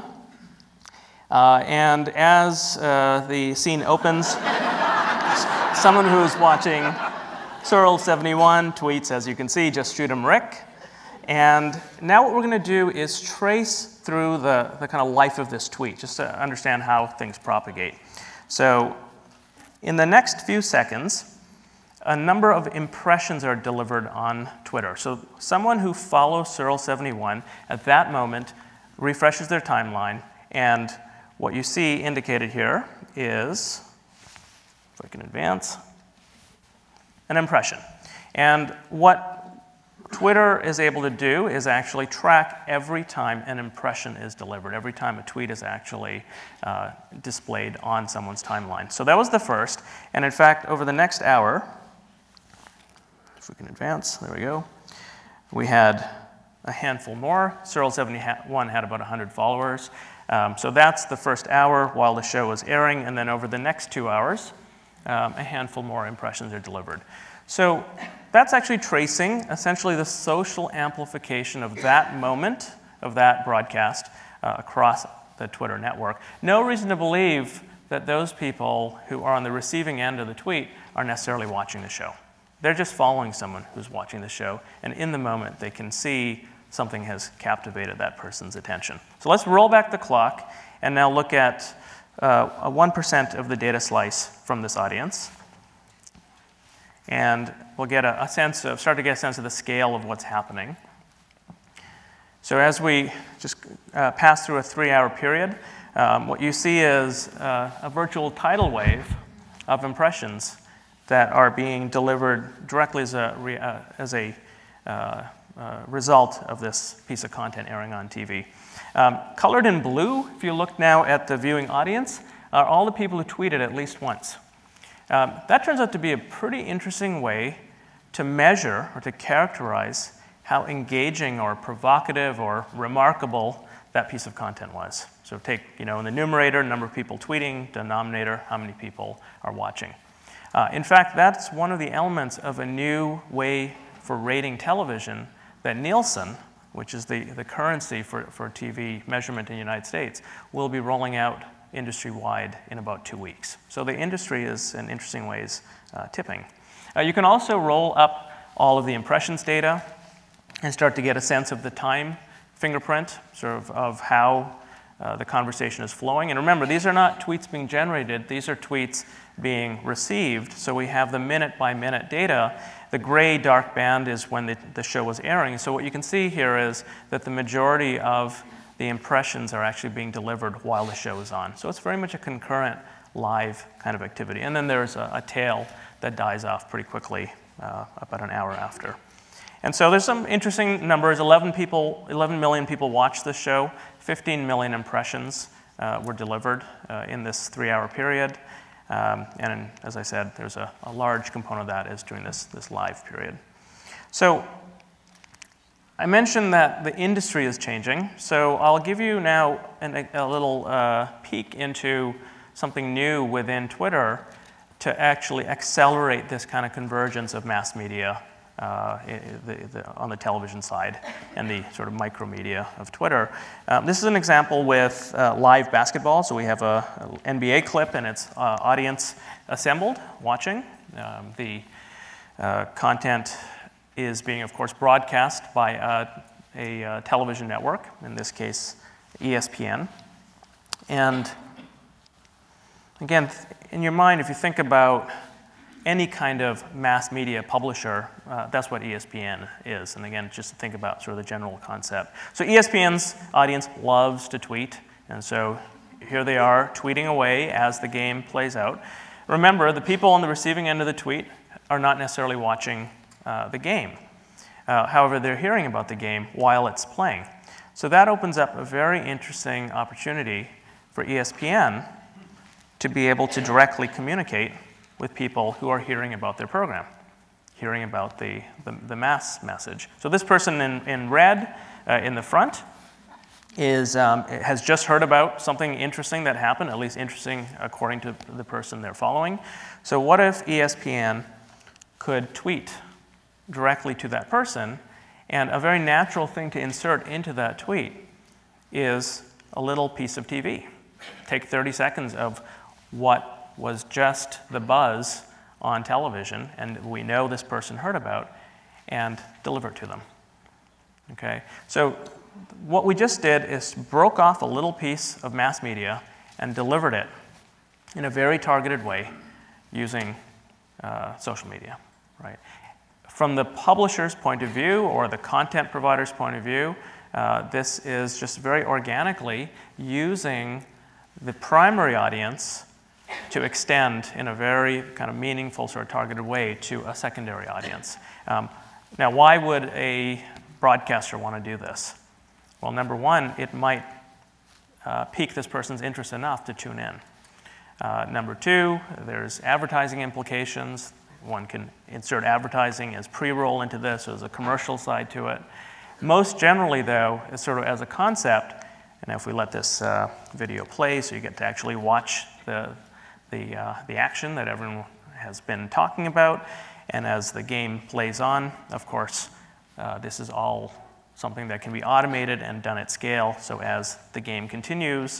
And as the scene opens, someone who's watching Searle71 tweets, as you can see, just shoot him, Rick. And now what we're going to do is trace through the kind of life of this tweet, just to understand how things propagate. So in the next few seconds, a number of impressions are delivered on Twitter. So someone who follows Searle71 at that moment refreshes their timeline, and what you see indicated here is, if I can advance, an impression. And what Twitter is able to do is actually track every time an impression is delivered, every time a tweet is actually displayed on someone's timeline. So that was the first. And in fact, over the next hour, if we can advance, there we go, we had a handful more. Searle71 had about 100 followers. So that's the first hour while the show was airing, and then over the next 2 hours, a handful more impressions are delivered. So that's actually tracing essentially the social amplification of that moment, of that broadcast across the Twitter network. No reason to believe that those people who are on the receiving end of the tweet are necessarily watching the show. They're just following someone who's watching the show, and in the moment they can see something has captivated that person's attention. So let's roll back the clock and now look at 1% of the data slice from this audience. And we'll get start to get a sense of the scale of what's happening. So as we just pass through a 3-hour period, what you see is a virtual tidal wave of impressions that are being delivered directly as a result of this piece of content airing on TV. Colored in blue, if you look now at the viewing audience, are all the people who tweeted at least once. That turns out to be a pretty interesting way to measure or to characterize how engaging or provocative or remarkable that piece of content was. So take, in the numerator, number of people tweeting, denominator, how many people are watching. In fact, that's one of the elements of a new way for rating television that Nielsen, which is the currency for TV measurement in the United States, will be rolling out industry-wide in about 2 weeks. So the industry is, in interesting ways, tipping. You can also roll up all of the impressions data. and start to get a sense of the time fingerprint, sort of how the conversation is flowing. And remember, these are not tweets being generated, these are tweets being received, so we have the minute-by-minute data. The gray dark band is when the show was airing. So what you can see here is that the majority of the impressions are actually being delivered while the show is on. So it's very much a concurrent live kind of activity. And then there's a tail that dies off pretty quickly about an hour after. And so there's some interesting numbers. 11 million people watched this show. 15 million impressions were delivered in this 3-hour period. And as I said, there's a large component of that is during this live period. So I mentioned that the industry is changing. So I'll give you now a little peek into something new within Twitter to actually accelerate this kind of convergence of mass media on the television side and the sort of micromedia of Twitter. This is an example with live basketball. So we have a NBA clip and its audience assembled, watching. The content is being, of course, broadcast by a television network, in this case, ESPN. And again, in your mind, if you think about any kind of mass media publisher, that's what ESPN is. And again, just to think about sort of the general concept. So ESPN's audience loves to tweet. And so here they are tweeting away as the game plays out. Remember, the people on the receiving end of the tweet are not necessarily watching the game. However, they're hearing about the game while it's playing. So that opens up a very interesting opportunity for ESPN to be able to directly communicate with people who are hearing about their program, hearing about the mass message. So this person in red in the front has just heard about something interesting that happened, at least interesting according to the person they're following. So what if ESPN could tweet directly to that person, and a very natural thing to insert into that tweet is a little piece of TV. Take 30 seconds of what was just the buzz on television, and we know this person heard about, and deliver it to them. Okay? So what we just did is broke off a little piece of mass media and delivered it in a very targeted way using social media, right? From the publisher's point of view or the content provider's point of view, this is just very organically using the primary audience to extend in a very kind of meaningful sort of targeted way to a secondary audience. Now, why would a broadcaster want to do this? Well, number one, it might pique this person's interest enough to tune in. Number two, there's advertising implications. One can insert advertising as pre-roll into this, or there's a commercial side to it. Most generally, though, is sort of as a concept, and if we let this video play so you get to actually watch the action that everyone has been talking about. And as the game plays on, of course, this is all something that can be automated and done at scale. So as the game continues,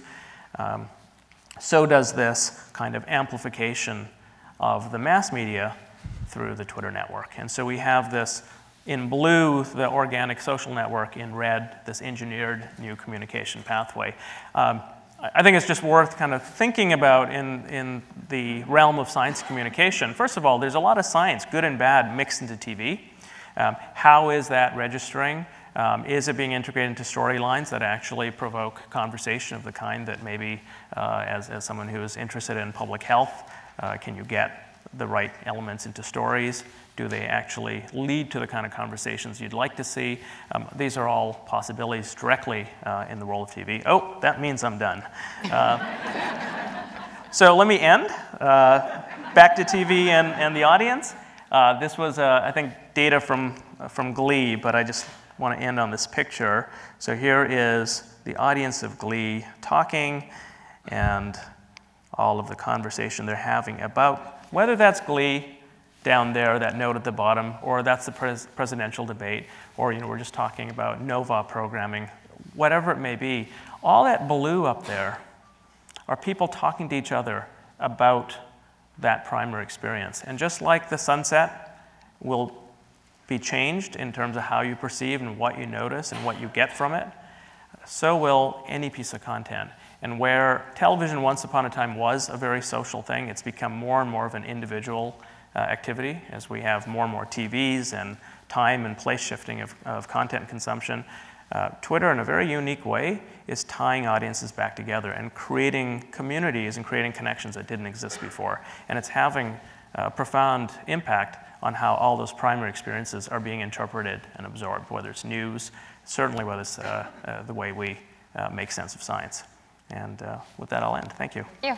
so does this kind of amplification of the mass media through the Twitter network. And so we have this in blue, the organic social network, in red, this engineered new communication pathway. I think it's just worth kind of thinking about in the realm of science communication. First of all, there's a lot of science, good and bad, mixed into TV. How is that registering? Is it being integrated into storylines that actually provoke conversation of the kind that maybe, as someone who is interested in public health, can you get the right elements into stories? Do they actually lead to the kind of conversations you'd like to see? These are all possibilities directly in the role of TV. Oh, that means I'm done. So let me end. Back to TV and the audience. This was, I think, data from Glee, but I just want to end on this picture. So here is the audience of Glee talking and all of the conversation they're having about whether that's Glee down there, that note at the bottom, or that's the presidential debate, or we're just talking about Nova programming, whatever it may be. All that blue up there are people talking to each other about that primary experience. And just like the sunset will be changed in terms of how you perceive and what you notice and what you get from it, so will any piece of content. And where television once upon a time was a very social thing, it's become more and more of an individual activity as we have more and more TVs and time and place shifting of content consumption. Twitter, in a very unique way, is tying audiences back together and creating communities and creating connections that didn't exist before. And it's having a profound impact on how all those primary experiences are being interpreted and absorbed, whether it's news, certainly whether it's the way we make sense of science. And with that, I'll end. Thank you. Thank you.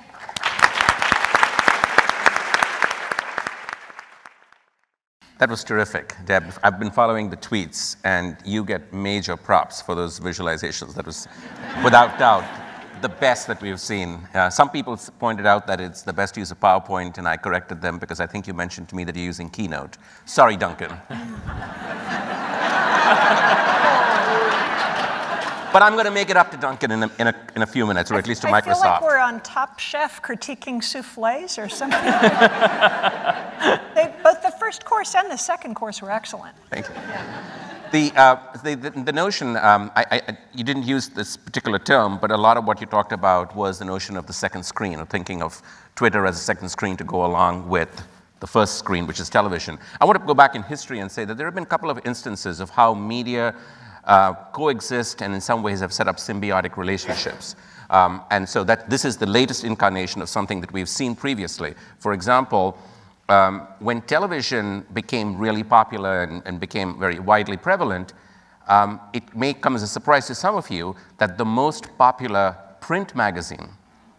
That was terrific, Deb. I've been following the tweets, and you get major props for those visualizations. That was, without doubt, the best that we've seen. Some people pointed out that it's the best use of PowerPoint, and I corrected them because I think you mentioned to me that you're using Keynote. Sorry, Duncan. But I'm going to make it up to Duncan in a few minutes, or at least to Microsoft. I feel like we're on Top Chef critiquing soufflés or something. Both the first course and the second course were excellent. Thank you. The notion, you didn't use this particular term, but a lot of what you talked about was the notion of the second screen, or thinking of Twitter as a second screen to go along with the first screen, which is television. I want to go back in history and say that there have been a couple of instances of how media coexist and in some ways have set up symbiotic relationships. And so this is the latest incarnation of something that we've seen previously. For example, when television became really popular and became very widely prevalent, it may come as a surprise to some of you that the most popular print magazine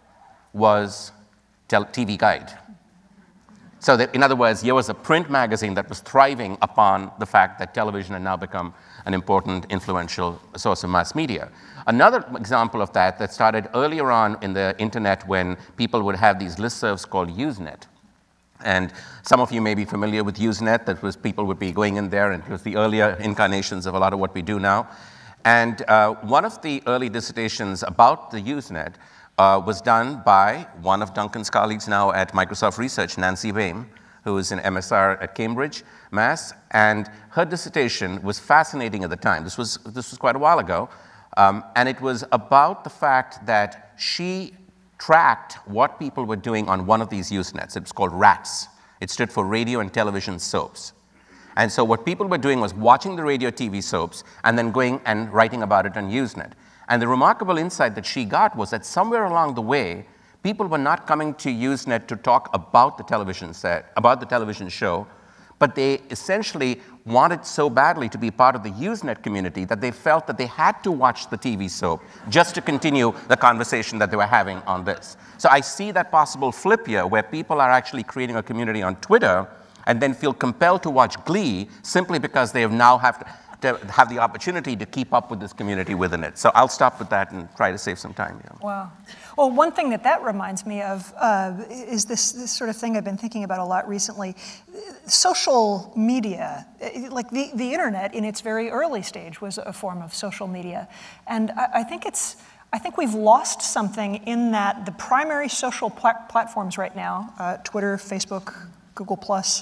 was TV Guide. So that, in other words, here was a print magazine that was thriving upon the fact that television had now become an important, influential source of mass media. Another example of that started earlier on in the internet when people would have these listservs called Usenet. And some of you may be familiar with Usenet. That was people would be going in there, and it was the earlier incarnations of a lot of what we do now. And one of the early dissertations about the Usenet was done by one of Duncan's colleagues now at Microsoft Research, Nancy Boehm, who is an MSR at Cambridge, Mass. And her dissertation was fascinating at the time. This was quite a while ago. And it was about the fact that she tracked what people were doing on one of these Usenets. It was called RATS. It stood for Radio and Television Soaps. And so what people were doing was watching the radio TV soaps and then going and writing about it on Usenet. And the remarkable insight that she got was that somewhere along the way, people were not coming to Usenet to talk about the television set, about the television show, but they essentially wanted so badly to be part of the Usenet community that they felt that they had to watch the TV soap just to continue the conversation that they were having on this. So I see that possible flip here where people are actually creating a community on Twitter and then feel compelled to watch Glee simply because they now have to have the opportunity to keep up with this community within it. So I'll stop with that and try to save some time. Yeah. Wow. Well, one thing that reminds me of is this sort of thing I've been thinking about a lot recently. Social media, like the internet in its very early stage was a form of social media. And I think we've lost something in that the primary social platforms right now, Twitter, Facebook, Google+,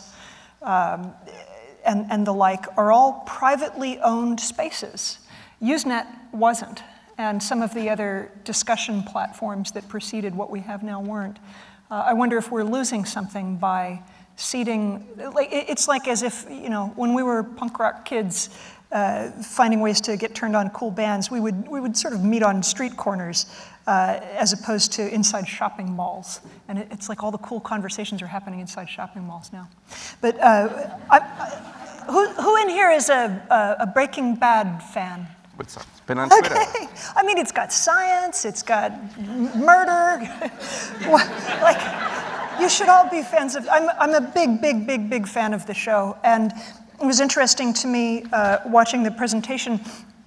and the like, are all privately owned spaces. Usenet wasn't, and some of the other discussion platforms that preceded what we have now weren't. I wonder if we're losing something by ceding, it's like as if, when we were punk rock kids, finding ways to get turned on cool bands, we would sort of meet on street corners as opposed to inside shopping malls. And it's like all the cool conversations are happening inside shopping malls now. But who in here is a Breaking Bad fan? It's been on Twitter. Okay. I mean, it's got science, it's got murder. You should all be fans of, I'm a big fan of the show. And it was interesting to me watching the presentation.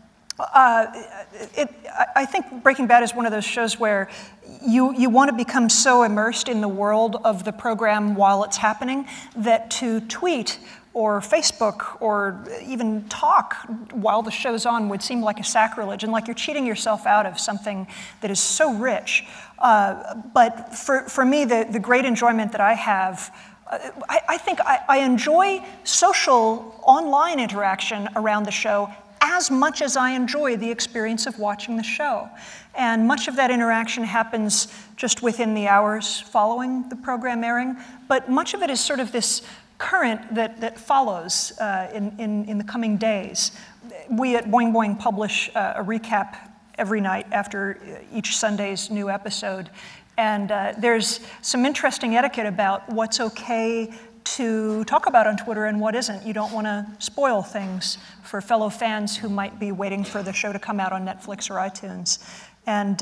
I think Breaking Bad is one of those shows where you want to become so immersed in the world of the program while it's happening that to tweet or Facebook or even talk while the show's on would seem like a sacrilege and like you're cheating yourself out of something that is so rich. But for me, the great enjoyment that I have I think I enjoy social online interaction around the show as much as I enjoy the experience of watching the show. And much of that interaction happens just within the hours following the program airing, but much of it is sort of this current that follows in the coming days. We at Boing Boing publish a recap every night after each Sunday's new episode. And there's some interesting etiquette about what's okay to talk about on Twitter and what isn't. You don't want to spoil things for fellow fans who might be waiting for the show to come out on Netflix or iTunes. And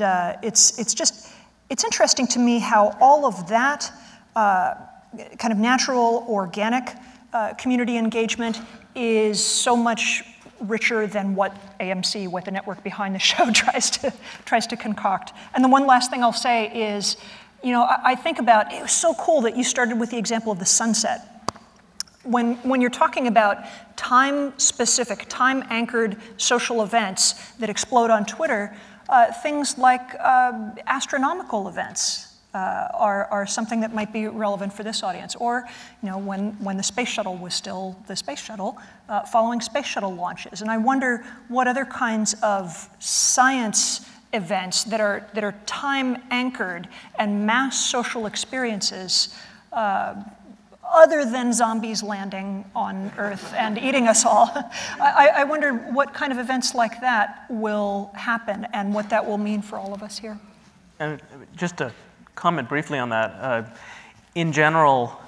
it's interesting to me how all of that kind of natural, organic community engagement is so much richer than what AMC, what the network behind the show tries to concoct. And the one last thing I'll say is, you know, I think about, it was so cool that you started with the example of the sunset. When you're talking about time-specific, time-anchored social events that explode on Twitter, things like astronomical events are something that might be relevant for this audience. Or, you know, when the space shuttle was still the space shuttle, following space shuttle launches. And I wonder what other kinds of science events that are time anchored and mass social experiences, other than zombies landing on Earth and eating us all. I wonder what kind of events like that will happen and what that will mean for all of us here. And just to comment briefly on that, in general,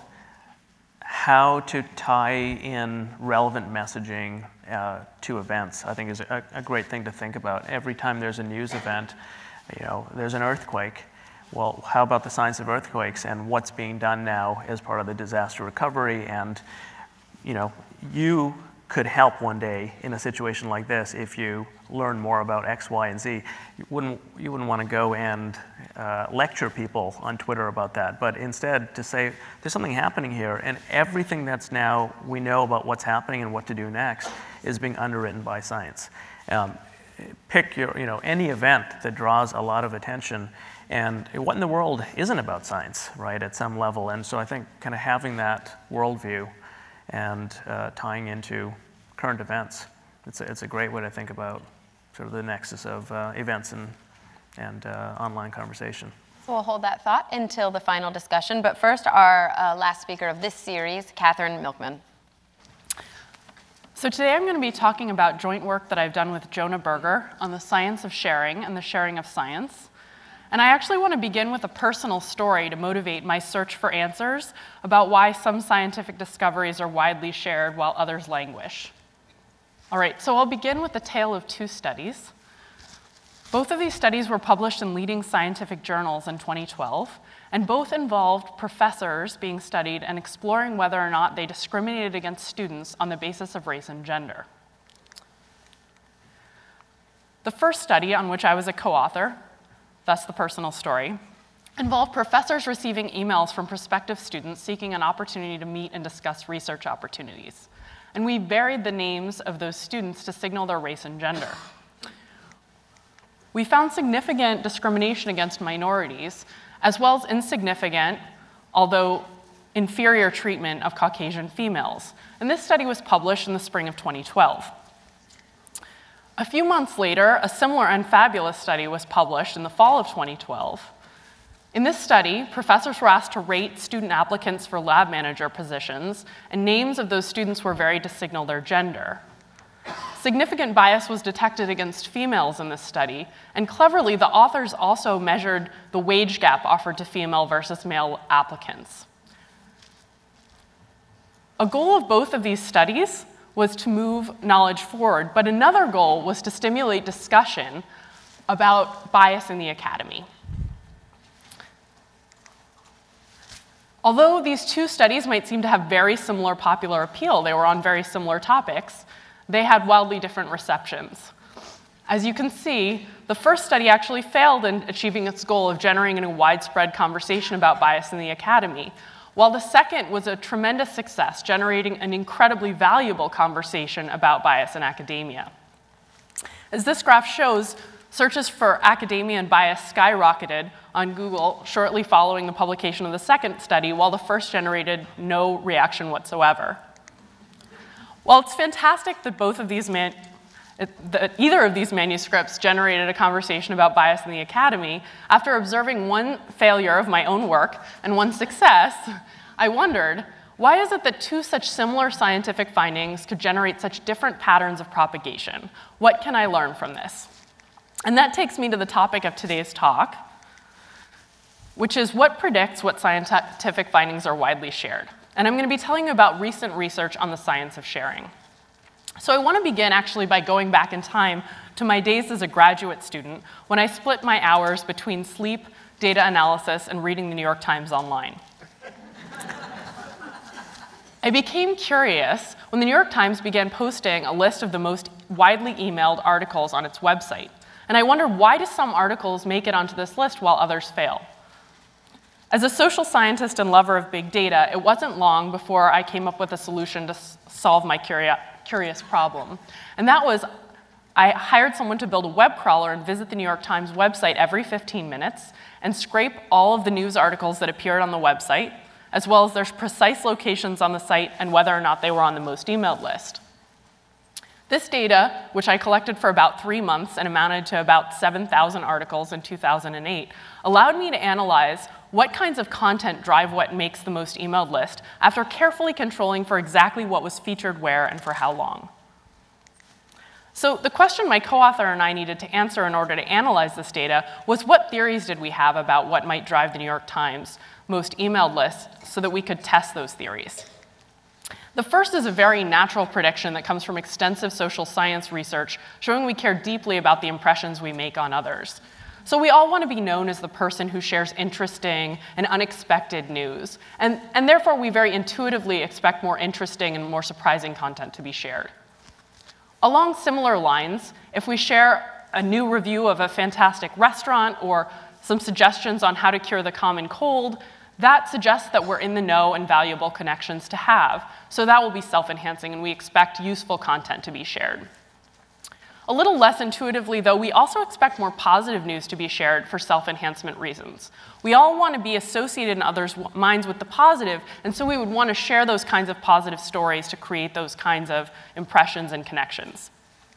how to tie in relevant messaging to events, I think is a great thing to think about. Every time there's a news event, you know, there's an earthquake. Well, how about the science of earthquakes and what's being done now as part of the disaster recovery? And, you know, you could help one day in a situation like this if you learn more about X, Y, and Z. You wouldn't want to go and lecture people on Twitter about that, but instead to say, there's something happening here, and everything that's now we know about what's happening and what to do next is being underwritten by science. Pick any event that draws a lot of attention, and what in the world isn't about science, right, at some level. And so I think kind of having that worldview and tying into current events, it's a great way to think about sort of the nexus of events and online conversation. So we'll hold that thought until the final discussion. But first, our last speaker of this series, Catherine Milkman. So today I'm going to be talking about joint work that I've done with Jonah Berger on the science of sharing and the sharing of science. And I actually want to begin with a personal story to motivate my search for answers about why some scientific discoveries are widely shared while others languish. All right, so I'll begin with the tale of two studies. Both of these studies were published in leading scientific journals in 2012, and both involved professors being studied and exploring whether or not they discriminated against students on the basis of race and gender. The first study, on which I was a co-author, thus the personal story, involved professors receiving emails from prospective students seeking an opportunity to meet and discuss research opportunities. And we varied the names of those students to signal their race and gender. We found significant discrimination against minorities, as well as insignificant, although inferior treatment of Caucasian females. And this study was published in the spring of 2012. A few months later, a similar and fabulous study was published in the fall of 2012. In this study, professors were asked to rate student applicants for lab manager positions, and names of those students were varied to signal their gender. Significant bias was detected against females in this study, and cleverly, the authors also measured the wage gap offered to female versus male applicants. A goal of both of these studies was to move knowledge forward, but another goal was to stimulate discussion about bias in the academy. Although these two studies might seem to have very similar popular appeal, they were on very similar topics, they had wildly different receptions. As you can see, the first study actually failed in achieving its goal of generating a widespread conversation about bias in the academy, while the second was a tremendous success, generating an incredibly valuable conversation about bias in academia. As this graph shows, searches for academia and bias skyrocketed on Google shortly following the publication of the second study, while the first generated no reaction whatsoever. While it's fantastic that either of these manuscripts generated a conversation about bias in the academy, after observing one failure of my own work and one success, I wondered, why is it that two such similar scientific findings could generate such different patterns of propagation? What can I learn from this? And that takes me to the topic of today's talk, which is what predicts what scientific findings are widely shared. And I'm going to be telling you about recent research on the science of sharing. So I want to begin actually by going back in time to my days as a graduate student when I split my hours between sleep, data analysis, and reading the New York Times online. I became curious when the New York Times began posting a list of the most widely emailed articles on its website. And I wondered, why do some articles make it onto this list while others fail? As a social scientist and lover of big data, it wasn't long before I came up with a solution to solve my curious problem. And that was, I hired someone to build a web crawler and visit the New York Times website every 15 minutes and scrape all of the news articles that appeared on the website, as well as their precise locations on the site and whether or not they were on the most emailed list. This data, which I collected for about 3 months and amounted to about 7,000 articles in 2008, allowed me to analyze what kinds of content drive what makes the most emailed list after carefully controlling for exactly what was featured where and for how long. So the question my co-author and I needed to answer in order to analyze this data was, what theories did we have about what might drive the New York Times most emailed list so that we could test those theories? The first is a very natural prediction that comes from extensive social science research showing we care deeply about the impressions we make on others. So we all want to be known as the person who shares interesting and unexpected news, and therefore we very intuitively expect more interesting and more surprising content to be shared. Along similar lines, if we share a new review of a fantastic restaurant or some suggestions on how to cure the common cold, that suggests that we're in the know and valuable connections to have. So that will be self-enhancing, and we expect useful content to be shared. A little less intuitively, though, we also expect more positive news to be shared for self-enhancement reasons. We all want to be associated in others' minds with the positive, and so we would want to share those kinds of positive stories to create those kinds of impressions and connections.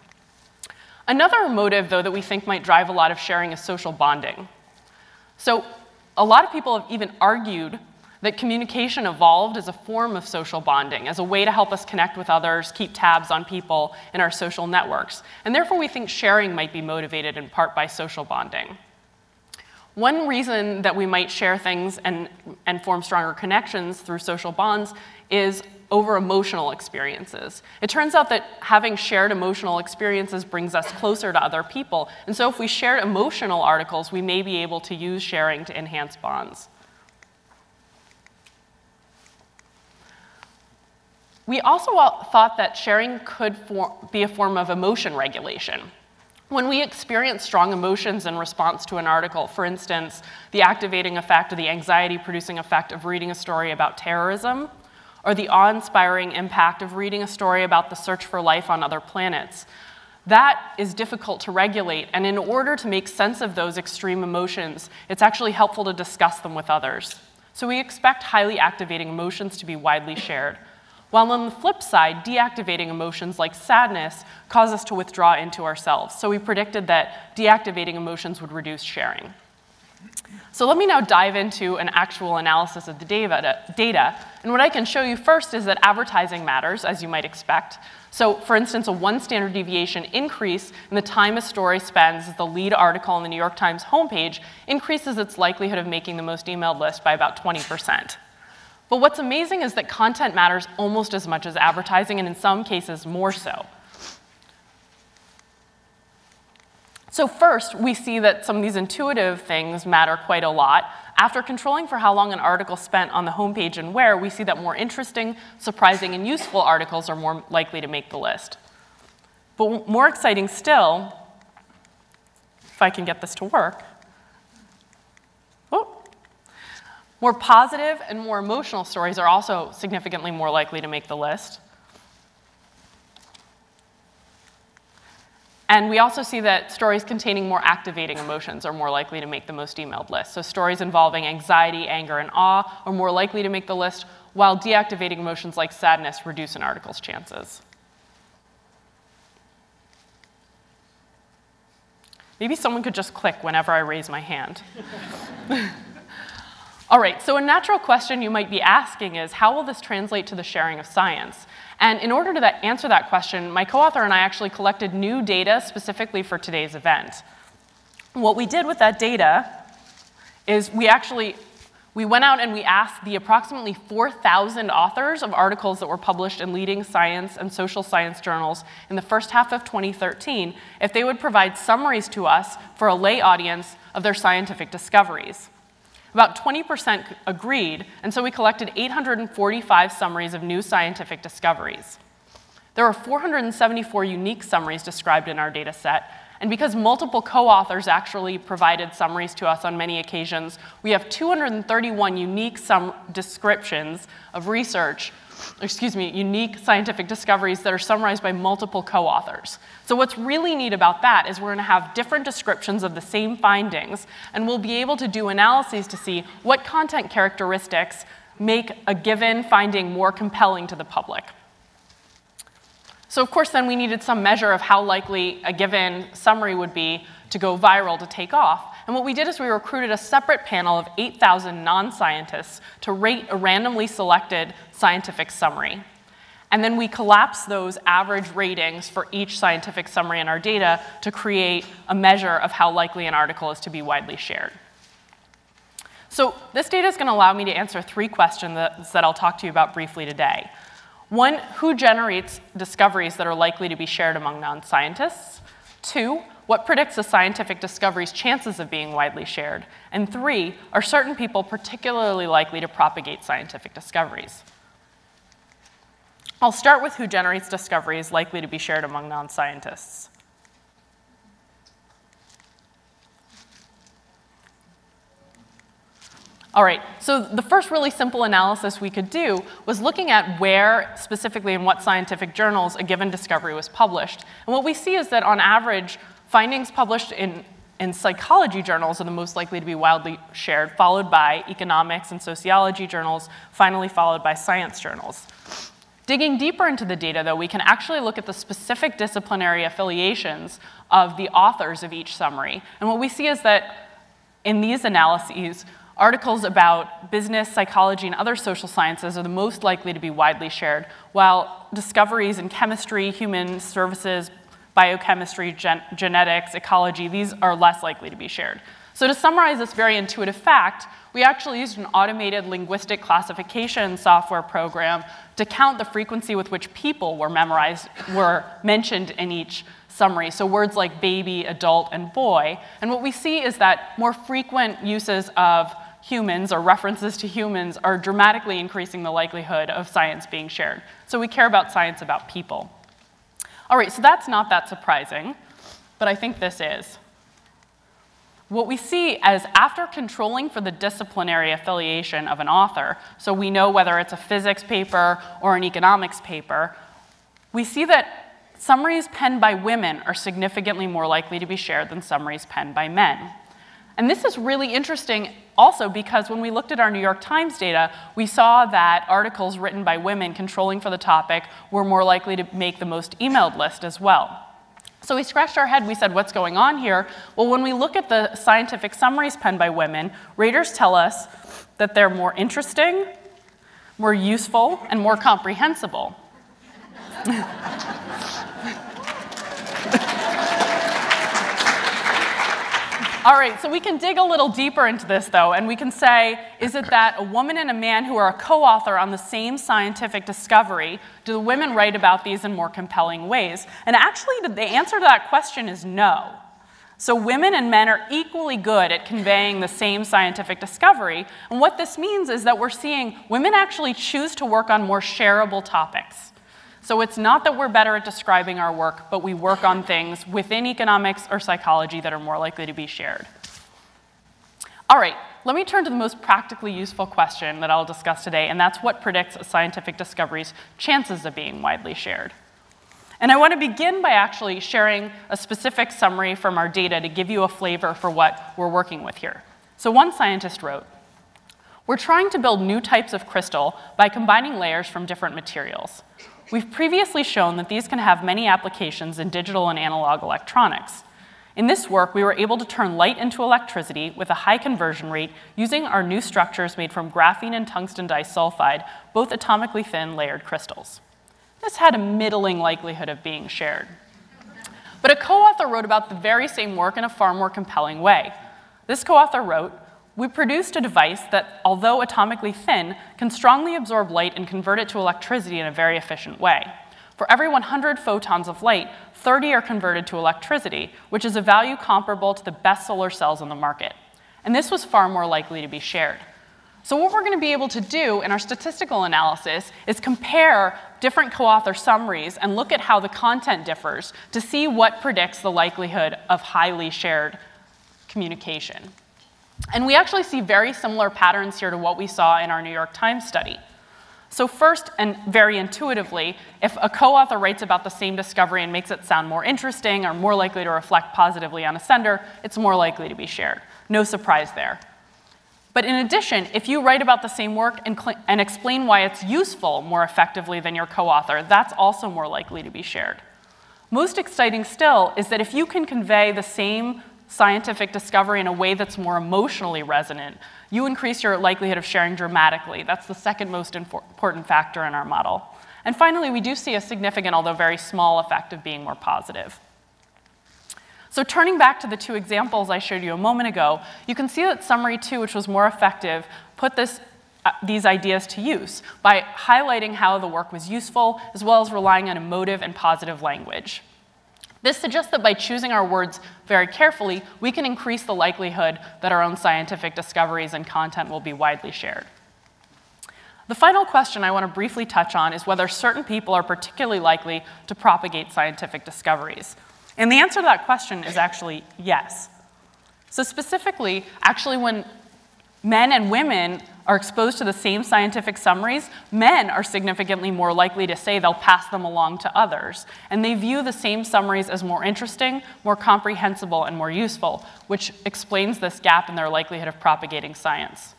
Another motive, though, that we think might drive a lot of sharing is social bonding. So a lot of people have even argued that communication evolved as a form of social bonding, as a way to help us connect with others, keep tabs on people in our social networks. And therefore, we think sharing might be motivated in part by social bonding. One reason that we might share things and form stronger connections through social bonds is over emotional experiences. It turns out that having shared emotional experiences brings us closer to other people. And so if we shared emotional articles, we may be able to use sharing to enhance bonds. We also thought that sharing could be a form of emotion regulation. When we experience strong emotions in response to an article, for instance, the activating effect or the anxiety-producing effect of reading a story about terrorism, or the awe-inspiring impact of reading a story about the search for life on other planets, that is difficult to regulate. And in order to make sense of those extreme emotions, it's actually helpful to discuss them with others. So we expect highly activating emotions to be widely shared. While on the flip side, deactivating emotions like sadness cause us to withdraw into ourselves. So we predicted that deactivating emotions would reduce sharing. So let me now dive into an actual analysis of the data. And what I can show you first is that advertising matters, as you might expect. So for instance, a 1 standard deviation increase in the time a story spends as the lead article on the New York Times homepage increases its likelihood of making the most emailed list by about 20%. But what's amazing is that content matters almost as much as advertising, and in some cases more so. So first, we see that some of these intuitive things matter quite a lot. After controlling for how long an article spent on the homepage and where, we see that more interesting, surprising, and useful articles are more likely to make the list. But more exciting still, if I can get this to work, more positive and more emotional stories are also significantly more likely to make the list. And we also see that stories containing more activating emotions are more likely to make the most emailed list. So stories involving anxiety, anger, and awe are more likely to make the list, while deactivating emotions like sadness reduce an article's chances. Maybe someone could just click whenever I raise my hand. All right, so a natural question you might be asking is, how will this translate to the sharing of science? And in order to answer that question, my co-author and I actually collected new data specifically for today's event. What we did with that data is we went out and we asked the approximately 4,000 authors of articles that were published in leading science and social science journals in the first half of 2013 if they would provide summaries to us for a lay audience of their scientific discoveries. About 20% agreed, and so we collected 845 summaries of new scientific discoveries. There were 474 unique summaries described in our data set, and because multiple co-authors actually provided summaries to us on many occasions, we have 231 unique descriptions of research, unique scientific discoveries that are summarized by multiple co-authors. So what's really neat about that is we're going to have different descriptions of the same findings, and we'll be able to do analyses to see what content characteristics make a given finding more compelling to the public. So of course, then we needed some measure of how likely a given summary would be to go viral, to take off. And what we did is we recruited a separate panel of 8,000 non-scientists to rate a randomly selected scientific summary. And then we collapsed those average ratings for each scientific summary in our data to create a measure of how likely an article is to be widely shared. So this data is going to allow me to answer 3 questions that I'll talk to you about briefly today. 1, who generates discoveries that are likely to be shared among non-scientists? 2, what predicts a scientific discovery's chances of being widely shared? And 3, are certain people particularly likely to propagate scientific discoveries? I'll start with who generates discoveries likely to be shared among non-scientists. All right, so the first really simple analysis we could do was looking at where, specifically in what scientific journals, a given discovery was published. And what we see is that on average, findings published in psychology journals are the most likely to be widely shared, followed by economics and sociology journals, finally followed by science journals. Digging deeper into the data, though, we can actually look at the specific disciplinary affiliations of the authors of each summary. And what we see is that in these analyses, articles about business, psychology, and other social sciences are the most likely to be widely shared, while discoveries in chemistry, human services, biochemistry, genetics, ecology, these are less likely to be shared. So to summarize this very intuitive fact, we actually used an automated linguistic classification software program to count the frequency with which people were mentioned in each summary. So words like baby, adult, and boy. And what we see is that more frequent uses of humans or references to humans are dramatically increasing the likelihood of science being shared. So we care about science about people. All right, so that's not that surprising, but I think this is. What we see is after controlling for the disciplinary affiliation of an author, so we know whether it's a physics paper or an economics paper, we see that summaries penned by women are significantly more likely to be shared than summaries penned by men. And this is really interesting also because when we looked at our New York Times data, we saw that articles written by women controlling for the topic were more likely to make the most emailed list as well. So we scratched our head, we said, what's going on here? Well, when we look at the scientific summaries penned by women, raters tell us that they're more interesting, more useful, and more comprehensible. All right, so we can dig a little deeper into this, though, and we can say, is it that a woman and a man who are a co-author on the same scientific discovery, do the women write about these in more compelling ways? And actually, the answer to that question is no. So women and men are equally good at conveying the same scientific discovery, and what this means is that we're seeing women actually choose to work on more shareable topics. So it's not that we're better at describing our work, but we work on things within economics or psychology that are more likely to be shared. All right, let me turn to the most practically useful question that I'll discuss today, and that's what predicts a scientific discovery's chances of being widely shared. And I want to begin by actually sharing a specific summary from our data to give you a flavor for what we're working with here. So one scientist wrote, "We're trying to build new types of crystal by combining layers from different materials. We've previously shown that these can have many applications in digital and analog electronics. In this work, we were able to turn light into electricity with a high conversion rate using our new structures made from graphene and tungsten disulfide, both atomically thin layered crystals." This had a middling likelihood of being shared. But a co-author wrote about the very same work in a far more compelling way. This co-author wrote, "We produced a device that, although atomically thin, can strongly absorb light and convert it to electricity in a very efficient way. For every 100 photons of light, 30 are converted to electricity, which is a value comparable to the best solar cells on the market. And this was far more likely to be shared." So what we're going to be able to do in our statistical analysis is compare different co-author summaries and look at how the content differs to see what predicts the likelihood of highly shared communication. And we actually see very similar patterns here to what we saw in our New York Times study. So first, and very intuitively, if a co-author writes about the same discovery and makes it sound more interesting or more likely to reflect positively on a sender, it's more likely to be shared. No surprise there. But in addition, if you write about the same work and explain why it's useful more effectively than your co-author, that's also more likely to be shared. Most exciting still is that if you can convey the same scientific discovery in a way that's more emotionally resonant, you increase your likelihood of sharing dramatically. That's the second most important factor in our model. And finally, we do see a significant, although very small, effect of being more positive. So turning back to the two examples I showed you a moment ago, you can see that summary 2, which was more effective, put these ideas to use by highlighting how the work was useful, as well as relying on emotive and positive language. This suggests that by choosing our words very carefully, we can increase the likelihood that our own scientific discoveries and content will be widely shared. The final question I want to briefly touch on is whether certain people are particularly likely to propagate scientific discoveries. And the answer to that question is actually yes. So specifically, actually when men and women are exposed to the same scientific summaries, men are significantly more likely to say they'll pass them along to others. And they view the same summaries as more interesting, more comprehensible, and more useful, which explains this gap in their likelihood of propagating science.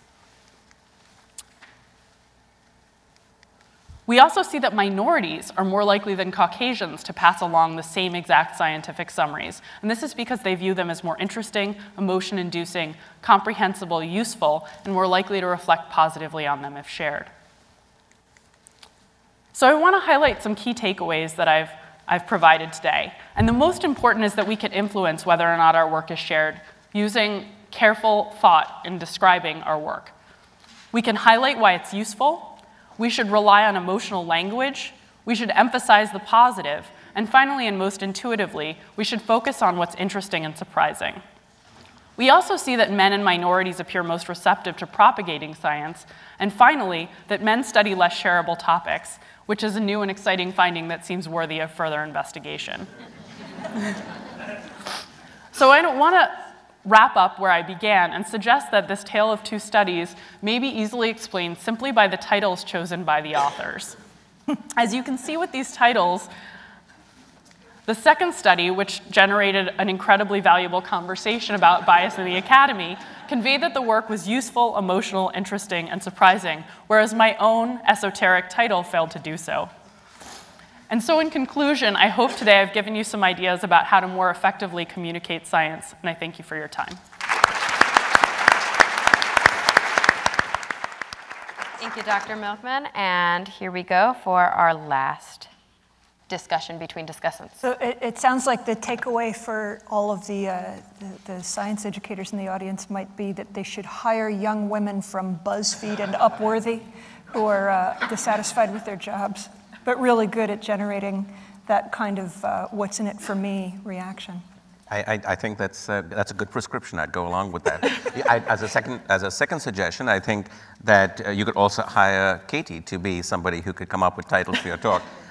We also see that minorities are more likely than Caucasians to pass along the same exact scientific summaries. And this is because they view them as more interesting, emotion-inducing, comprehensible, useful, and more likely to reflect positively on them if shared. So I want to highlight some key takeaways that I've provided today. And the most important is that we can influence whether or not our work is shared using careful thought in describing our work. We can highlight why it's useful. We should rely on emotional language. We should emphasize the positive. And finally, and most intuitively, we should focus on what's interesting and surprising. We also see that men and minorities appear most receptive to propagating science. And finally, that men study less shareable topics, which is a new and exciting finding that seems worthy of further investigation. So I don't want to wrap up where I began and suggest that this tale of two studies may be easily explained simply by the titles chosen by the authors. As you can see with these titles, the second study, which generated an incredibly valuable conversation about bias in the academy, conveyed that the work was useful, emotional, interesting, and surprising, whereas my own esoteric title failed to do so. And so in conclusion, I hope today I've given you some ideas about how to more effectively communicate science, and I thank you for your time. Thank you, Dr. Milkman. And here we go for our last discussion between discussants. So it sounds like the takeaway for all of the science educators in the audience might be that they should hire young women from BuzzFeed and Upworthy who are dissatisfied with their jobs, but really good at generating that kind of what's in it for me reaction. I think that's a good prescription. I'd go along with that. As a second suggestion, I think that you could also hire Katie to be somebody who could come up with titles for your talk.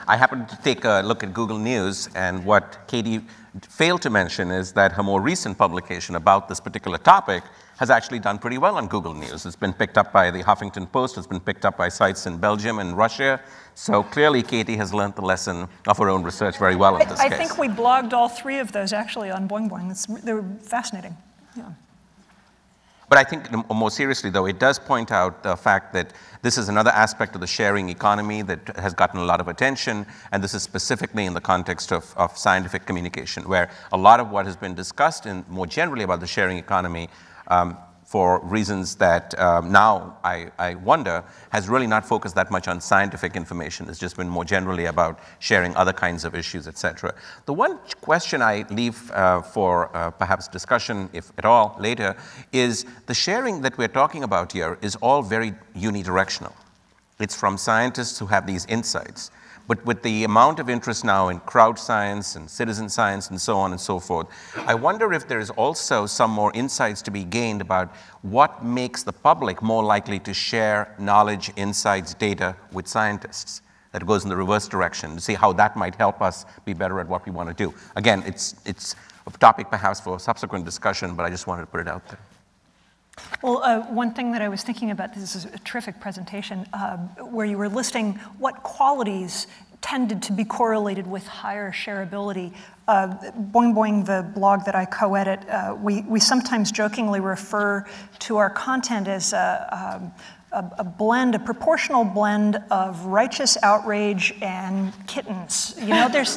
I happened to take a look at Google News, and what Katie failed to mention is that her more recent publication about this particular topic has actually done pretty well on Google News. It's been picked up by the Huffington Post, it's been picked up by sites in Belgium and Russia. So clearly Katie has learned the lesson of her own research very well in this case. I think we blogged all 3 of those actually on Boing Boing. They were fascinating. Yeah. But I think more seriously, though, it does point out the fact that this is another aspect of the sharing economy that has gotten a lot of attention, and this is specifically in the context of scientific communication, where a lot of what has been discussed and more generally about the sharing economy for reasons that now I wonder has really not focused that much on scientific information. It's just been more generally about sharing other kinds of issues, et cetera. The one question I leave for perhaps discussion, if at all, later, is the sharing that we're talking about here is all very unidirectional. It's from scientists who have these insights. But with the amount of interest now in crowd science and citizen science and so on and so forth, I wonder if there is also some more insights to be gained about what makes the public more likely to share knowledge, insights, data with scientists. That goes in the reverse direction, to see how that might help us be better at what we want to do. Again, it's a topic perhaps for subsequent discussion, but I just wanted to put it out there. Well, one thing that I was thinking about, this is a terrific presentation, where you were listing what qualities tended to be correlated with higher shareability. Boing Boing, the blog that I co-edit, we sometimes jokingly refer to our content as a proportional blend of righteous outrage and kittens. You know, it's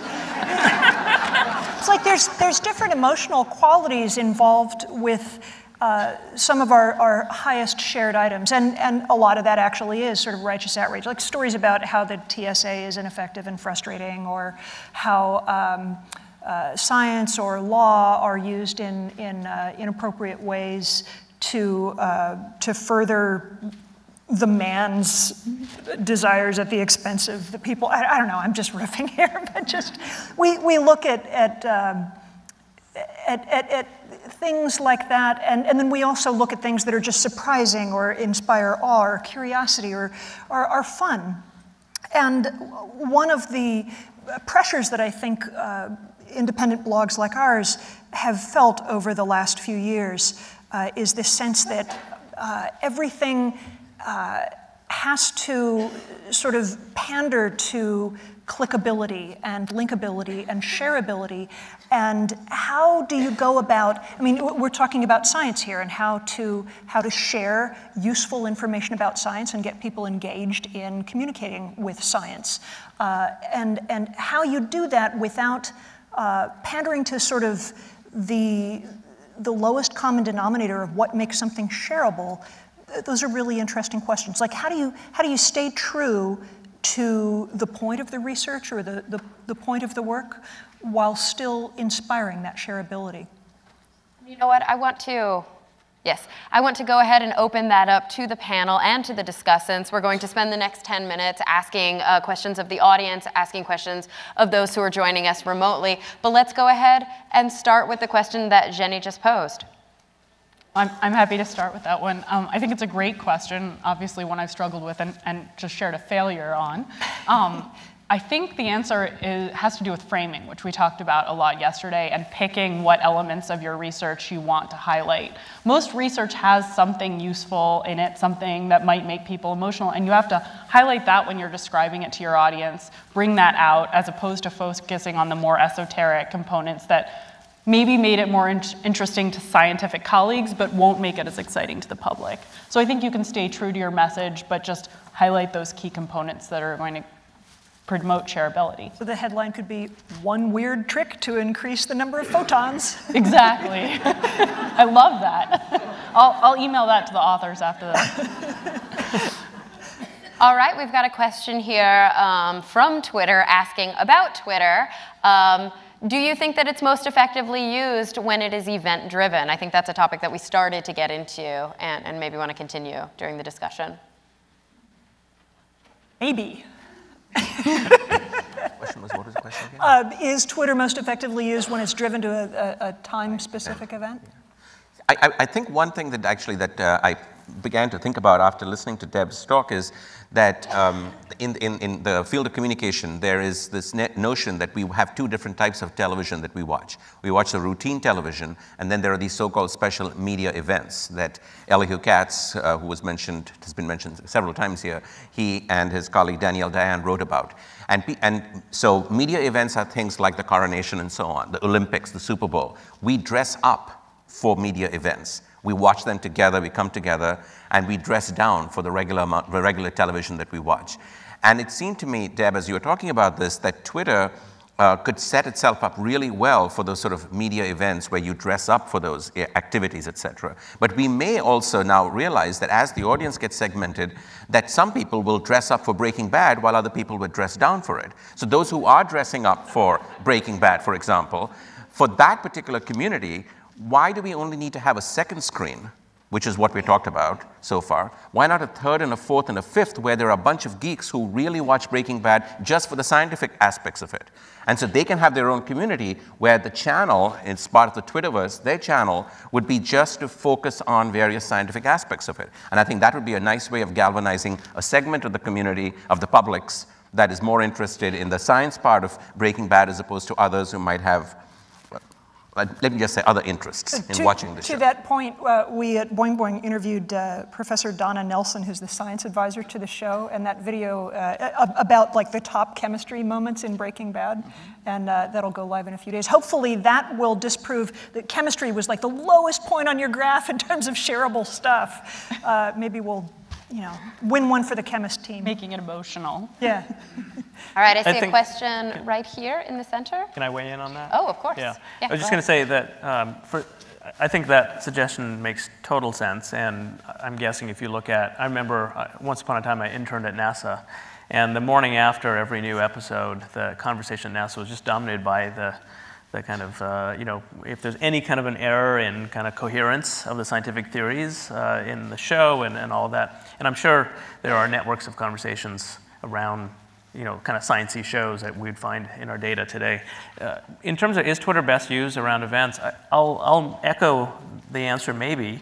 like there's different emotional qualities involved with some of our highest shared items, and a lot of that actually is sort of righteous outrage, like stories about how the TSA is ineffective and frustrating, or how science or law are used in inappropriate ways to further the man's desires at the expense of the people. I don't know, I'm just riffing here, but just we look at things like that, and then we also look at things that are just surprising or inspire awe or curiosity or are fun. And one of the pressures that I think independent blogs like ours have felt over the last few years is this sense that everything has to sort of pander to clickability and linkability and shareability. And how do you go about, I mean, we're talking about science here and how to share useful information about science and get people engaged in communicating with science. And how you do that without pandering to sort of the lowest common denominator of what makes something shareable. Those are really interesting questions. Like, how do you stay true to the point of the research or the point of the work while still inspiring that shareability? You know what, I want to go ahead and open that up to the panel and to the discussants. We're going to spend the next 10 minutes asking questions of the audience, asking questions of those who are joining us remotely. But let's go ahead and start with the question that Jenny just posed. I'm happy to start with that one. I think it's a great question, obviously one I've struggled with and just shared a failure on. I think the answer has to do with framing, which we talked about a lot yesterday, and picking what elements of your research you want to highlight. Most research has something useful in it, something that might make people emotional, and you have to highlight that when you're describing it to your audience, bring that out, as opposed to focusing on the more esoteric components that maybe made it more interesting to scientific colleagues, but won't make it as exciting to the public. So I think you can stay true to your message, but just highlight those key components that are going to promote shareability. So the headline could be, "One weird trick to increase the number of photons." Exactly. I love that. I'll email that to the authors after that. All right, we've got a question here from Twitter asking about Twitter. Do you think that it's most effectively used when it is event-driven? I think that's a topic that we started to get into and maybe want to continue during the discussion. Maybe. Question was, what was the question again? Is Twitter most effectively used when it's driven to a time-specific event? I think one thing that actually I began to think about after listening to Deb's talk is that in the field of communication, there is this notion that we have two different types of television that we watch. We watch the routine television, and then there are these so-called special media events that Elihu Katz, who has been mentioned several times here, he and his colleague Danielle Dayan wrote about. And so media events are things like the coronation and so on, the Olympics, the Super Bowl. We dress up for media events. We watch them together, we come together, and we dress down for the regular television that we watch. And it seemed to me, Deb, as you were talking about this, that Twitter could set itself up really well for those sort of media events where you dress up for those activities, etc. But we may also now realize that as the audience gets segmented, that some people will dress up for Breaking Bad while other people will dress down for it. So those who are dressing up for Breaking Bad, for example, for that particular community, why do we only need to have a second screen, which is what we talked about so far? Why not a third and a fourth and a fifth where there are a bunch of geeks who really watch Breaking Bad just for the scientific aspects of it? And so they can have their own community where the channel, it's part of the Twitterverse, their channel would be just to focus on various scientific aspects of it. And I think that would be a nice way of galvanizing a segment of the community, of the publics, that is more interested in the science part of Breaking Bad as opposed to others who might have, let me just say, other interests in watching the show. To that point, we at Boing Boing interviewed Professor Donna Nelson, who's the science advisor to the show, and that video about like the top chemistry moments in Breaking Bad, and that'll go live in a few days. Hopefully that will disprove that chemistry was like the lowest point on your graph in terms of shareable stuff. Maybe we'll, win one for the chemist team. Making it emotional. Yeah. All right, I see a question right here in the center. Can I weigh in on that? Oh, of course. Yeah. I was just going to say that I think that suggestion makes total sense, and I'm guessing if you look at, I remember once upon a time I interned at NASA, and the morning after every new episode, the conversation at NASA was just dominated by the kind of, if there's any kind of an error in kind of coherence of the scientific theories in the show and all of that. And I'm sure there are networks of conversations around, kind of sciencey shows that we'd find in our data today. In terms of is Twitter best used around events, I'll echo the answer maybe,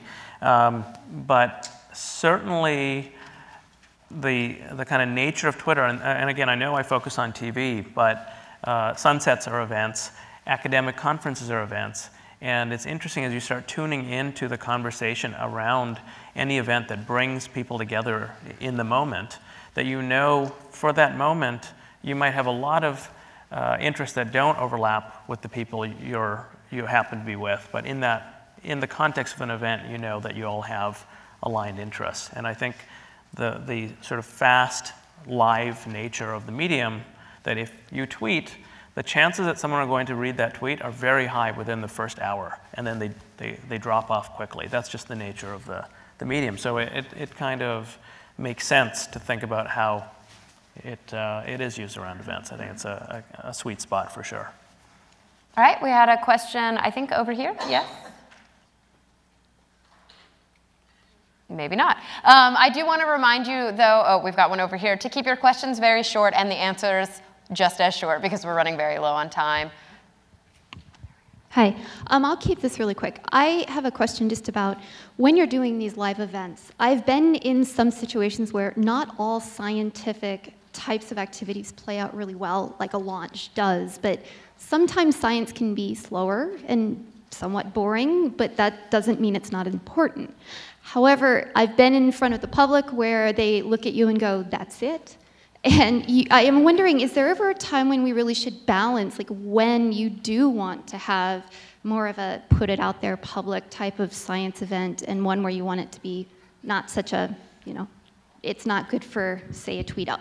but certainly the kind of nature of Twitter, and again, I know I focus on TV, but sunsets are events. Academic conferences are events, and it's interesting as you start tuning into the conversation around any event that brings people together in the moment, that for that moment, you might have a lot of interests that don't overlap with the people you happen to be with, but in the context of an event, you know that you all have aligned interests. And I think the sort of fast, live nature of the medium, that if you tweet, the chances that someone are going to read that tweet are very high within the first hour, and then they drop off quickly. That's just the nature of the medium. So it kind of makes sense to think about how it is used around events. I think it's a sweet spot for sure. All right, we had a question, I think, over here. Yes? Maybe not. I do want to remind you, though, we've got one over here, to keep your questions very short and the answers just as short because we're running very low on time. Hi, I'll keep this really quick. I have a question just about when you're doing these live events. I've been in some situations where not all scientific types of activities play out really well, like a launch does, but sometimes science can be slower and somewhat boring, but that doesn't mean it's not important. However, I've been in front of the public where they look at you and go, that's it? And I am wondering, is there ever a time when we really should balance, like when you do want to have more of a put it out there public type of science event and one where you want it to be not such a, it's not good for, say, a tweet up?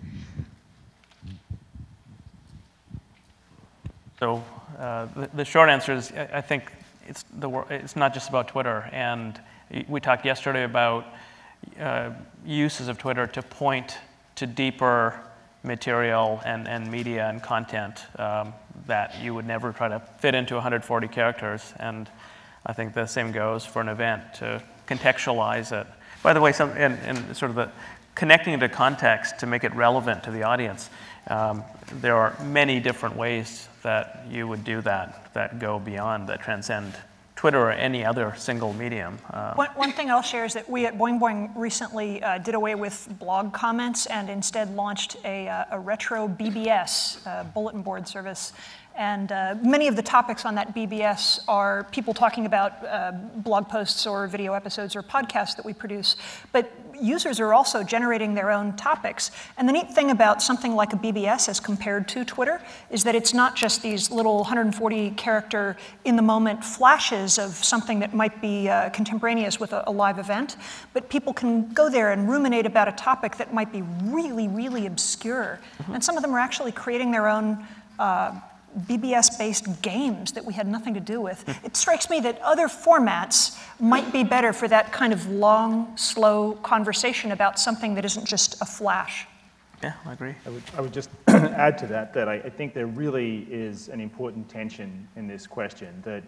So the short answer is I think it's not just about Twitter. And we talked yesterday about uses of Twitter to point to deeper material and media and content that you would never try to fit into 140 characters. And I think the same goes for an event, to contextualize it. By the way, and sort of the connecting to context to make it relevant to the audience, there are many different ways that you would do that go beyond, that transcend Twitter or any other single medium. One thing I'll share is that we at Boing Boing recently did away with blog comments and instead launched a retro BBS, bulletin board service. And many of the topics on that BBS are people talking about blog posts or video episodes or podcasts that we produce. But users are also generating their own topics. And the neat thing about something like a BBS as compared to Twitter is that it's not just these little 140-character in-the-moment flashes of something that might be contemporaneous with a live event, but people can go there and ruminate about a topic that might be really, really obscure. And some of them are actually creating their own BBS-based games that we had nothing to do with. It strikes me that other formats might be better for that kind of long, slow conversation about something that isn't just a flash. Yeah, I agree. I would just add to that I think there really is an important tension in this question that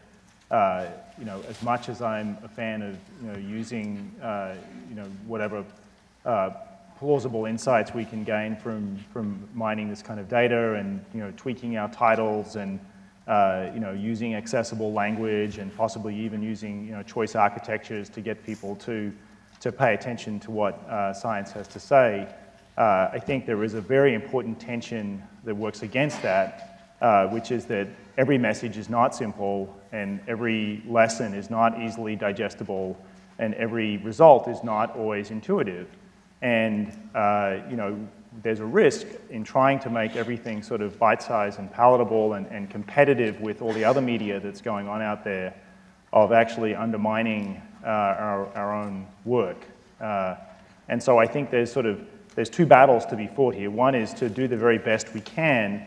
as much as I'm a fan of using whatever plausible insights we can gain from mining this kind of data and tweaking our titles and using accessible language and possibly even using choice architectures to get people to pay attention to what science has to say. I think there is a very important tension that works against that, which is that every message is not simple and every lesson is not easily digestible and every result is not always intuitive. And there's a risk in trying to make everything sort of bite-sized and palatable and competitive with all the other media that's going on out there of actually undermining our own work. And so I think there's two battles to be fought here. One is to do the very best we can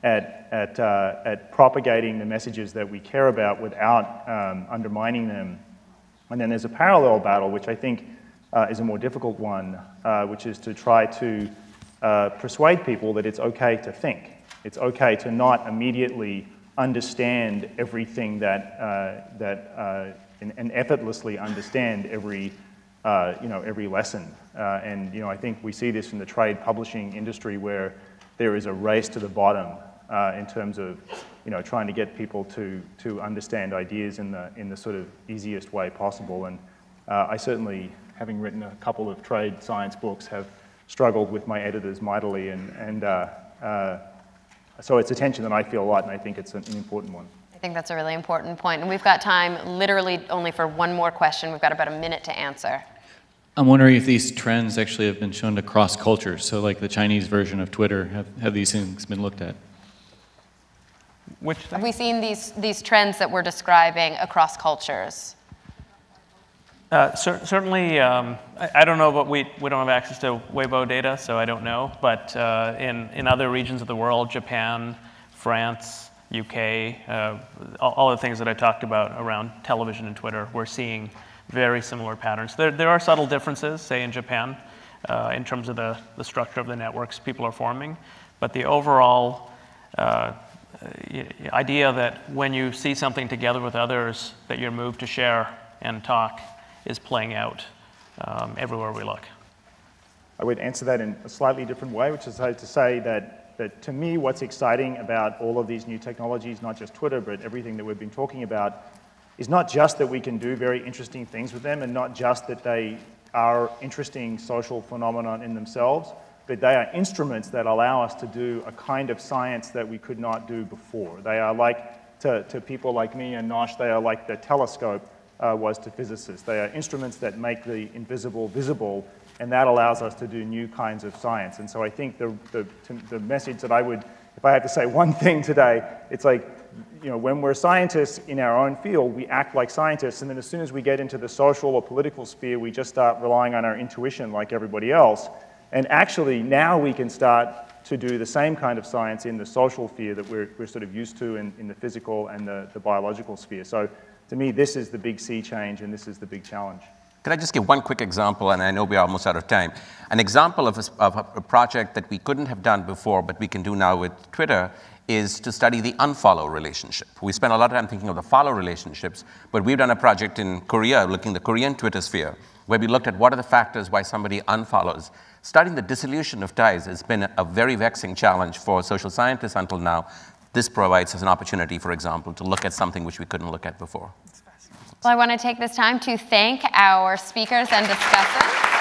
at propagating the messages that we care about without undermining them. And then there's a parallel battle, which I think is a more difficult one, which is to try to persuade people that it's okay to think. It's okay to not immediately understand everything and effortlessly understand every lesson. And I think we see this in the trade publishing industry where there is a race to the bottom in terms of trying to get people to understand ideas in the sort of easiest way possible. And I certainly, having written a couple of trade science books, have struggled with my editors mightily, and so it's a tension that I feel a lot, and I think it's an important one. I think that's a really important point, and we've got time literally only for one more question. We've got about a minute to answer. I'm wondering if these trends actually have been shown to cross cultures, so like the Chinese version of Twitter, have these things been looked at? Which thing? Have we seen these trends that we're describing across cultures? Certainly, I don't know, but we don't have access to Weibo data, so I don't know. But in other regions of the world, Japan, France, UK, all the things that I talked about around television and Twitter, we're seeing very similar patterns. There are subtle differences, say in Japan, in terms of the structure of the networks people are forming. But the overall idea that when you see something together with others, that you're moved to share and talk is playing out everywhere we look. I would answer that in a slightly different way, which is to say that to me, what's exciting about all of these new technologies, not just Twitter, but everything that we've been talking about, is not just that we can do very interesting things with them, and not just that they are interesting social phenomenon in themselves, but they are instruments that allow us to do a kind of science that we could not do before. They are like, to people like me and Nosh, they are like the telescope was to physicists. They are instruments that make the invisible visible, and that allows us to do new kinds of science. And so I think the message that I would, if I had to say one thing today, it's like, when we're scientists in our own field, we act like scientists, and then as soon as we get into the social or political sphere, we just start relying on our intuition like everybody else. And actually, now we can start to do the same kind of science in the social sphere that we're sort of used to in the physical and the biological sphere. So to me, this is the big sea change, and this is the big challenge. Could I just give one quick example, and I know we're almost out of time. An example of a project that we couldn't have done before, but we can do now with Twitter, is to study the unfollow relationship. We spent a lot of time thinking of the follow relationships, but we've done a project in Korea, looking at the Korean Twitter sphere, where we looked at what are the factors why somebody unfollows. Studying the dissolution of ties has been a very vexing challenge for social scientists until now. This provides us an opportunity, for example, to look at something which we couldn't look at before. That's fascinating. Well, I want to take this time to thank our speakers and discussants.